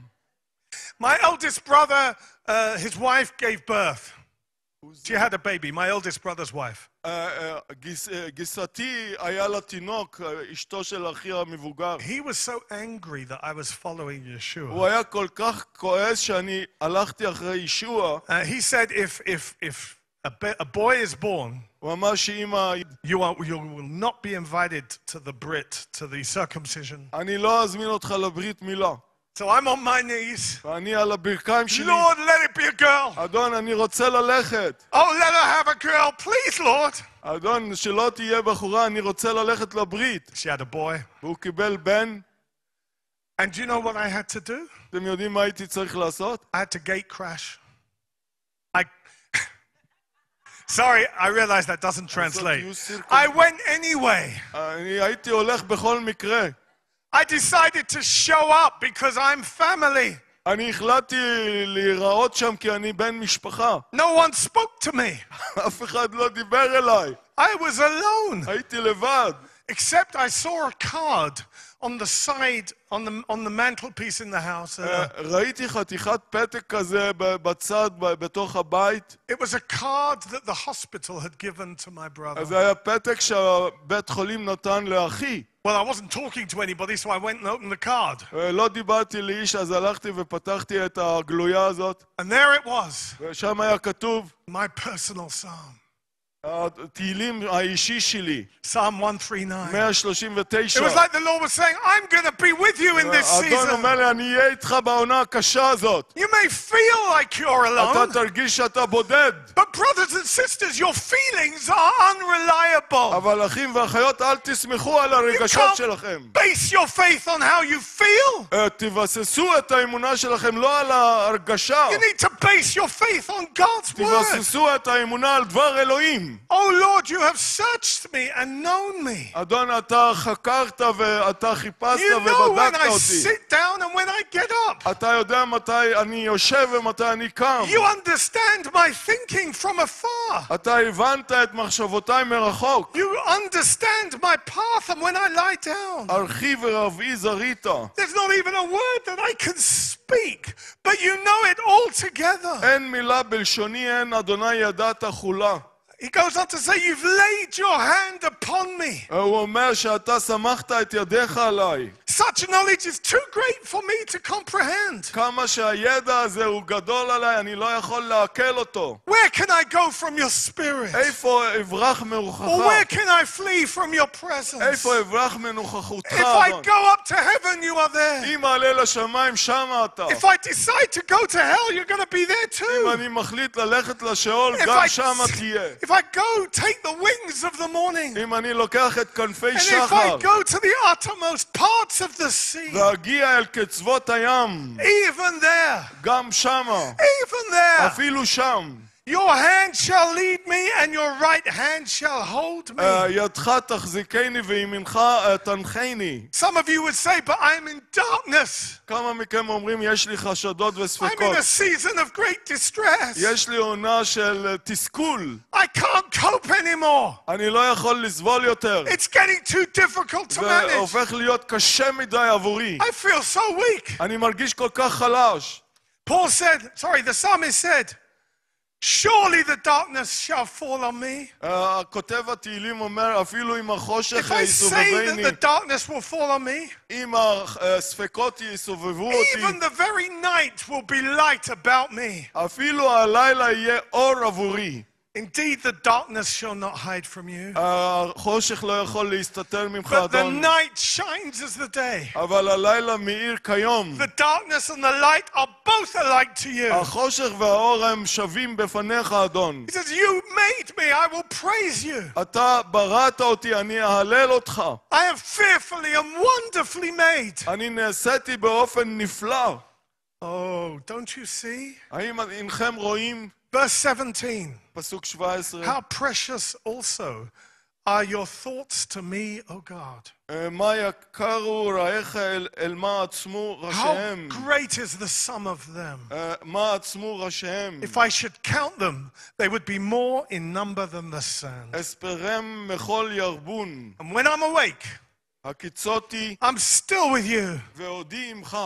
My eldest brother, uh, his wife gave birth. She had a baby, my eldest brother's wife. גיסתי היה לה תינוק, אשתו של אחי המבוגר. He was so angry that I was following Yeshua. הוא היה כל כך כועס שאני הלכתי אחרי ישוע. Uh, he said if, if, if a, a boy is born, הוא אמר שאם you, are, you will not be invited to the Brit, to the circumcision. אני לא אזמין אותך לברית מילה. So I'm on my knees. ואני על הברכיים שלי. Lord, let it be a girl. אדון, אני רוצה ללכת. Oh, let her have a girl, please, Lord. אדון, שלא תהיה בחורה, אני רוצה ללכת לברית. She had a boy. והוא קיבל בן. And do you know what I had to do? אתם יודעים מה הייתי צריך לעשות? I had to gate crash. I... Sorry, I realize that doesn't translate. I went anyway. אני הייתי הולך בכל מקרה. I decided to show up because I'm family. אני החלטתי להיראות שם כי אני בן משפחה. No one spoke to me. אף אחד לא דיבר אליי. I was alone. הייתי לבד. Except I saw a card on the side, on the, on the mantelpiece in the house. Uh, ראיתי חתיכת פתק כזה בצד, בתוך הבית. it was a card that the hospital had given to my brother. זה היה פתק שהבית חולים נתן לאחי. Well, I wasn't talking to anybody, so I went and opened the card. לא דיברתי לאיש, אז הלכתי ופתחתי את הגלויה הזאת. And there it was. ושם היה כתוב, My personal psalm. התהילים האישי שלי. Psalm one thirty-nine. מאה שלושים ותשע. It was like the Lord was saying, I'm going to be with you in this אדון season. אומר לי, אני אהיה איתך בעונה הקשה הזאת. You may feel like you're אתה alone, תרגיש שאתה בודד. but brothers and sisters, your feelings are unreliable. אבל אחים ואחיות, אל תסמכו על הרגשות שלכם. Base your faith on how you feel. תבססו את האמונה שלכם לא על ההרגשה. You need to base your faith on God's word. תבססו את האמונה על דבר אלוהים. Oh Lord, you have searched me and known me. אדון, אתה חקרת ואתה חיפשת You know when ובדקת I אותי. sit down and when I get up. אתה יודע מתי אני יושב ומתי אני קם. You understand my thinking from afar. אתה הבנת את מחשבותיי מרחוק. You understand my path and when I lie down. ארכי ורבעי זרית. There's not even a word that I can speak, but you know it all together. אין מילה בלשוני, אין אדוני ידעת חולה. He goes on to say, you've laid your hand upon me. הוא אומר שאתה סמכת את ידיך עליי. Such knowledge is too great for me to comprehend. כמה שהידע הזה הוא גדול עליי, אני לא יכול לעכל אותו. Where can I go from your spirit? איפה אברח מרוחך? Or where can I flee from your presence? איפה אברח מנוכחותך? If I go up to heaven, you are there. אם אעלה לשמיים, שמה אתה. If I decide to go to hell, you're going to be there אם too. אני מחליט ללכת לשאול, If גם I- שמה תהיה. If I go take the wings of the morning, אם אני לוקח את כנפי and if שחר, I go to the uttermost parts of the sea, ואגיע אל קצוות הים, even there, גם שמה, even there, אפילו שם, your hand shall lead me and your right hand shall hold me. ידך תחזיקני וימינך תנחני. Some of you would say, but I'm in darkness. כמה מכם אומרים, יש לי חשדות I'm in וספקות. a season of great distress. יש לי עונה של תסכול. I can't cope anymore. אני לא יכול לסבול יותר. It's getting too difficult to זה manage. הופך להיות קשה מדי עבורי. I feel so weak. אני מרגיש כל כך חלש. Paul said, sorry, the psalmist said, surely the darkness shall fall on me. הכותב התהילים אומר, אפילו אם החושך If I say that יסובבני, the darkness will fall on me, אם הספקות יסובבו אותי, even the very night will be light about me. אפילו הלילה יהיה אור עבורי. Indeed, the darkness shall not hide from you, החושך לא יכול להסתתר ממך, but the אדון. night shines as the day. אבל הלילה מאיר כיום. The darkness and the light are both alike to you. החושך והאור הם שווים בפניך, אדון. He says, you made me, I will praise you. אתה בראת אותי, אני אהלל אותך. I am fearfully and wonderfully made. אני נעשיתי באופן נפלא. Oh, don't you see? האם אינכם רואים? Verse seventeen. פסוק שבע עשרה. How precious also are your thoughts to me, O God. מה יקרו רעיך אל, אל מה עצמו How ראשיהם. great is the sum of them. מה עצמו ראשיהם. If I should count them, they would be more in number than the sand. אספרם מכל ירבון. And when I'm awake, הקיצותי I'm still with you. ועודי עמך.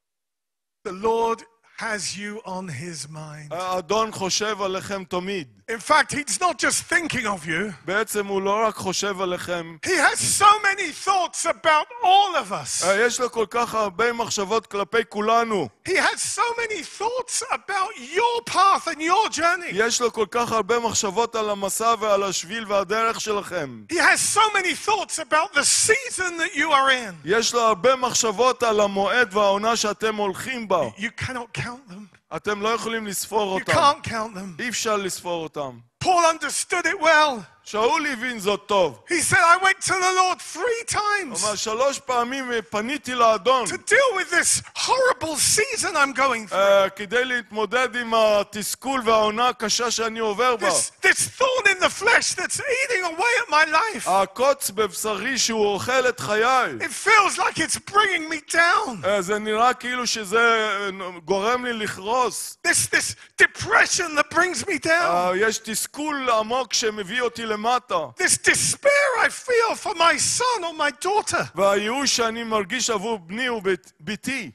The Lord has you on his mind. האדון חושב עליכם תמיד. In fact, he's not just thinking of you. בעצם הוא לא רק חושב עליכם. He has so many thoughts about all of us. יש לו כל כך הרבה מחשבות כלפי כולנו. He has so many thoughts about your path and your journey. יש לו כל כך הרבה מחשבות על המסע ועל השביל והדרך שלכם. He has so many thoughts about the season that you are in. יש לו הרבה מחשבות על המועד והעונה שאתם הולכים בה. You cannot count them. אתם לא יכולים לספור You אותם. can't count them. אי אפשר לספור אותם. Paul understood it well. שאול הבין זאת טוב. He said, I went to the Lord three הוא times אומר, שלוש פעמים פניתי לאדון. to deal with this horrible season I'm going through. כדי להתמודד עם התסכול והעונה הקשה שאני עובר בה. This, this this thorn in the flesh that's eating away at my life. הקוץ בבשרי שהוא אוכל את חיי. It feels like it's bringing me down. אה, זה נראה כאילו שזה גורם לי לכרוס. This, this depression that brings me down. אה, יש תסכול עמוק שמביא אותי למטה. This despair I feel for my son or my daughter. והייאוש שאני מרגיש עבור בני וביתי.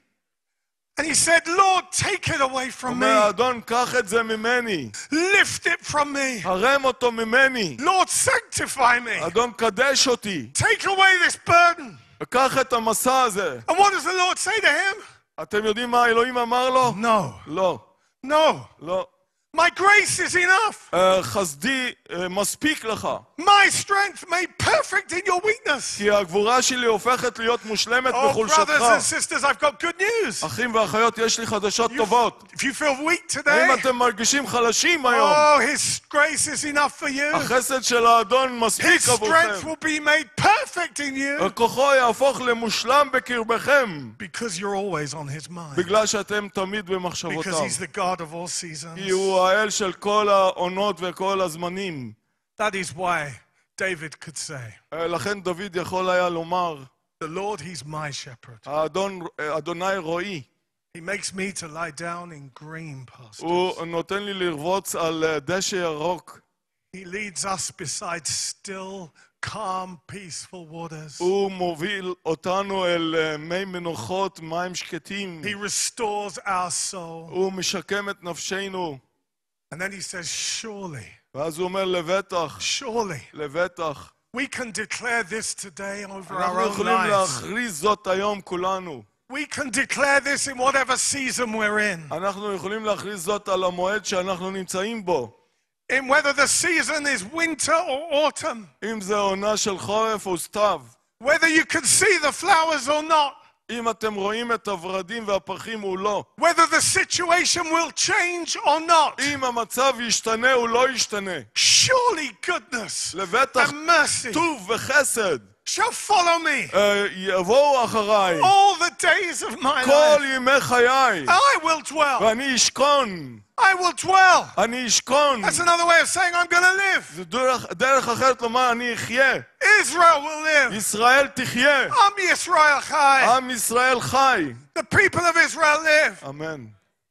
And he said, Lord, take it away from me. אומר, אדון, קח את זה ממני. Lift it from me. הרם אותו ממני. Lord, sanctify me. אדון, קדש אותי. Take away this burden. קח את המסע הזה. And what does the Lord say to him? אתם יודעים מה אלוהים אמר לו? No. לא. No. לא. My grace is enough. אה, חסדי אה, מספיק לך. My strength made perfect in your weakness. כי הגבורה שלי הופכת להיות מושלמת Oh, בחולשתך. brothers and sisters, I've got good news. אחים ואחיות, יש לי חדשות You- טובות. If you feel weak אם today, אתם מרגישים חלשים היום, oh, his grace is enough for you. החסד של האדון מספיק His strength עבורכם. will be made perfect in you וכוחו יהפוך למושלם בקרבכם. because you're always on his mind. בגלל שאתם תמיד Because במחשבותיו. he's the God of all seasons. כי הוא האל של כל העונות וכל הזמנים. That is why David could say, לכן דוד יכול היה לומר, the Lord, he's my shepherd. האדון, אדוני רועי. He makes me to lie down in green pastures. הוא נותן לי לרבוץ על דשא ירוק. He leads us beside still, calm, peaceful waters. הוא מוביל אותנו אל מי מנוחות, מים שקטים. He restores our soul. הוא משקם את נפשנו. And then he says, surely, ואז הוא אומר לבטח, surely, לבטח. we can declare this today over our אנחנו own יכולים lives. להכריז זאת היום כולנו. We can declare this in whatever season we're in. אנחנו יכולים להכריז זאת על המועד שאנחנו נמצאים בו. In whether the season is winter or autumn. אם זה עונה של חורף או סתיו. Whether you can see the flowers or not. אם אתם רואים את הורדים והפרחים או לא. Whether the situation will change or not. אם המצב ישתנה או לא ישתנה. Surely goodness לבטח and mercy טוב וחסד shall follow me אה, יבואו אחריי. all the days of my כל life. ימי חיי. I will dwell. ואני אשכון. I will dwell. אני אשכון. That's another way of saying I'm going to live. זה דרך, דרך אחרת לומר אני אחיה. Israel will live. ישראל תחיה. Am Yisrael chai. עם ישראל חי. The people of Israel live. אמן.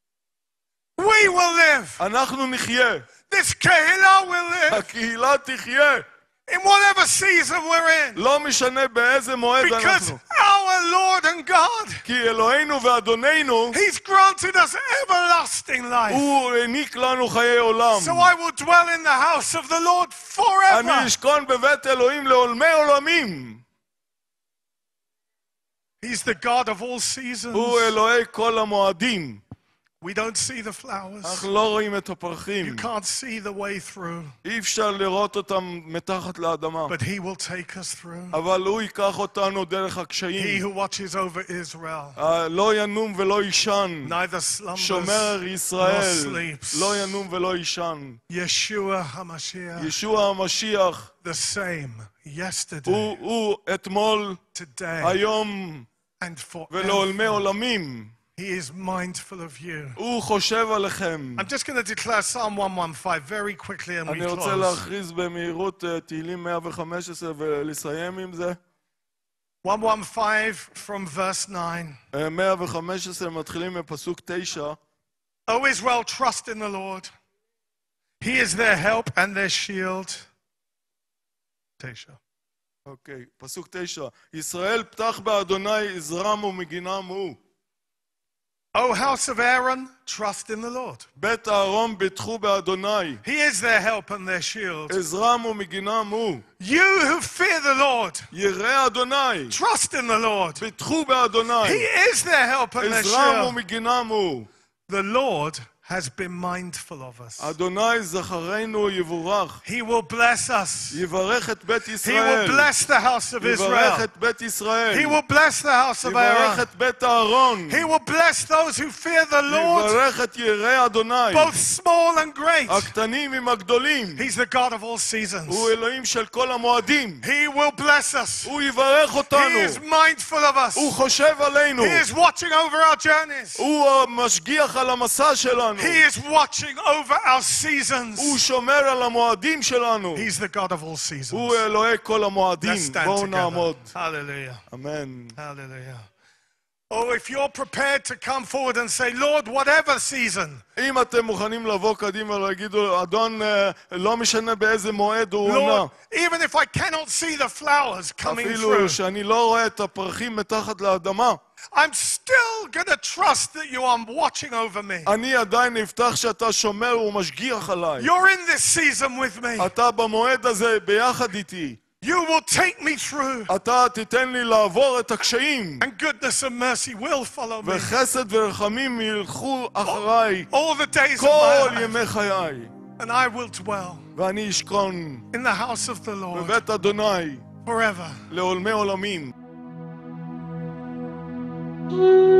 We will live. אנחנו נחיה. This Kehilat will live. הקהילה תחיה. In whatever season we're in. לא משנה באיזה מועד Because אנחנו. our Lord and God, כי אלוהינו ואדוננו, He's granted us everlasting life. הוא העניק לנו חיי עולם. So I will dwell in the house of the Lord אני forever. אשכון בבית אלוהים לעולמי עולמים. He's the God of all seasons. הוא אלוהי כל המועדים. We don't see the flowers. אנחנו לא רואים את You הפרחים. can't see the way through. אי אפשר לראות אותם מתחת לאדמה. But He will take us through. אבל הוא ייקח אותנו דרך He הקשיים. who watches over Israel לא ינום ולא יישן. neither slumbers שומר nor ישראל. sleeps. לא ינום ולא יישן. Yeshua HaMashiach, ישוע המשיח. the same yesterday, הוא, הוא אתמול, today, היום and ולעולמי forever. עולמים. He is mindful of you. הוא חושב עליכם. I'm just going to declare Psalm one fifteen very quickly and we אני רוצה close. להכריז במהירות אה, תהילים מאה וחמש עשרה ולסיים עם זה. one fifteen from verse nine. אה, מאה וחמש עשרה מתחילים מפסוק תשע. O Israel, trust in the Lord. He is their help and their shield. תשע. אוקיי, פסוק תשע. ישראל פתח באדוני עזרם ומגינם הוא. O house of Aaron, trust in the Lord. בית אהרון בטחו באדוני. He is their help and their shield. עזרם ומגינם הוא. You who fear the Lord, ירא אדוני. trust in the Lord. בטחו באדוני. He is their help and their עזרם shield. ומגינם הוא. The Lord has been mindful of us. אדוני זכרנו יבורך. He will bless us. יברך את בית He will ישראל. bless the house of יברך Israel. את בית ישראל. He will bless the house of יברך Aaron. את בית אהרון. He will bless those who fear the Lord, יברך את יראי אדוני. both small and great. הקטנים עם הגדולים. He's the God of all seasons. הוא אלוהים של כל המועדים. He will bless us. הוא יברך He אותנו. is mindful of us. הוא חושב עלינו. He is watching over our journeys. הוא משגיח על המסע שלנו. He is watching over our seasons. הוא שומר על המועדים שלנו. He's the God of all seasons. הוא אלוהי כל המועדים. Let's stand בואו together. נעמוד. Hallelujah. אמן. Hallelujah. Oh, if you're prepared to come forward and say, Lord, whatever season, אם אתם מוכנים לבוא קדימה ולהגידו, אדון, לא משנה באיזה מועד הוא עונה. Lord, even if I cannot see the flowers coming through, אפילו שאני לא רואה את הפרחים מתחת לאדמה, I'm still going to trust that you are watching over me. אני עדיין אבטח שאתה שומר ומשגיח עליי. You're in this season with me. אתה במועד הזה ביחד איתי. You will take me through. אתה תיתן לי לעבור את הקשיים. And goodness and mercy will follow me. וחסד ורחמים ילכו אחריי All the days of כל my life. ימי חיי. And I will dwell ואני אשכון in the house of the Lord בבית אדוני forever. לעולמי עולמים.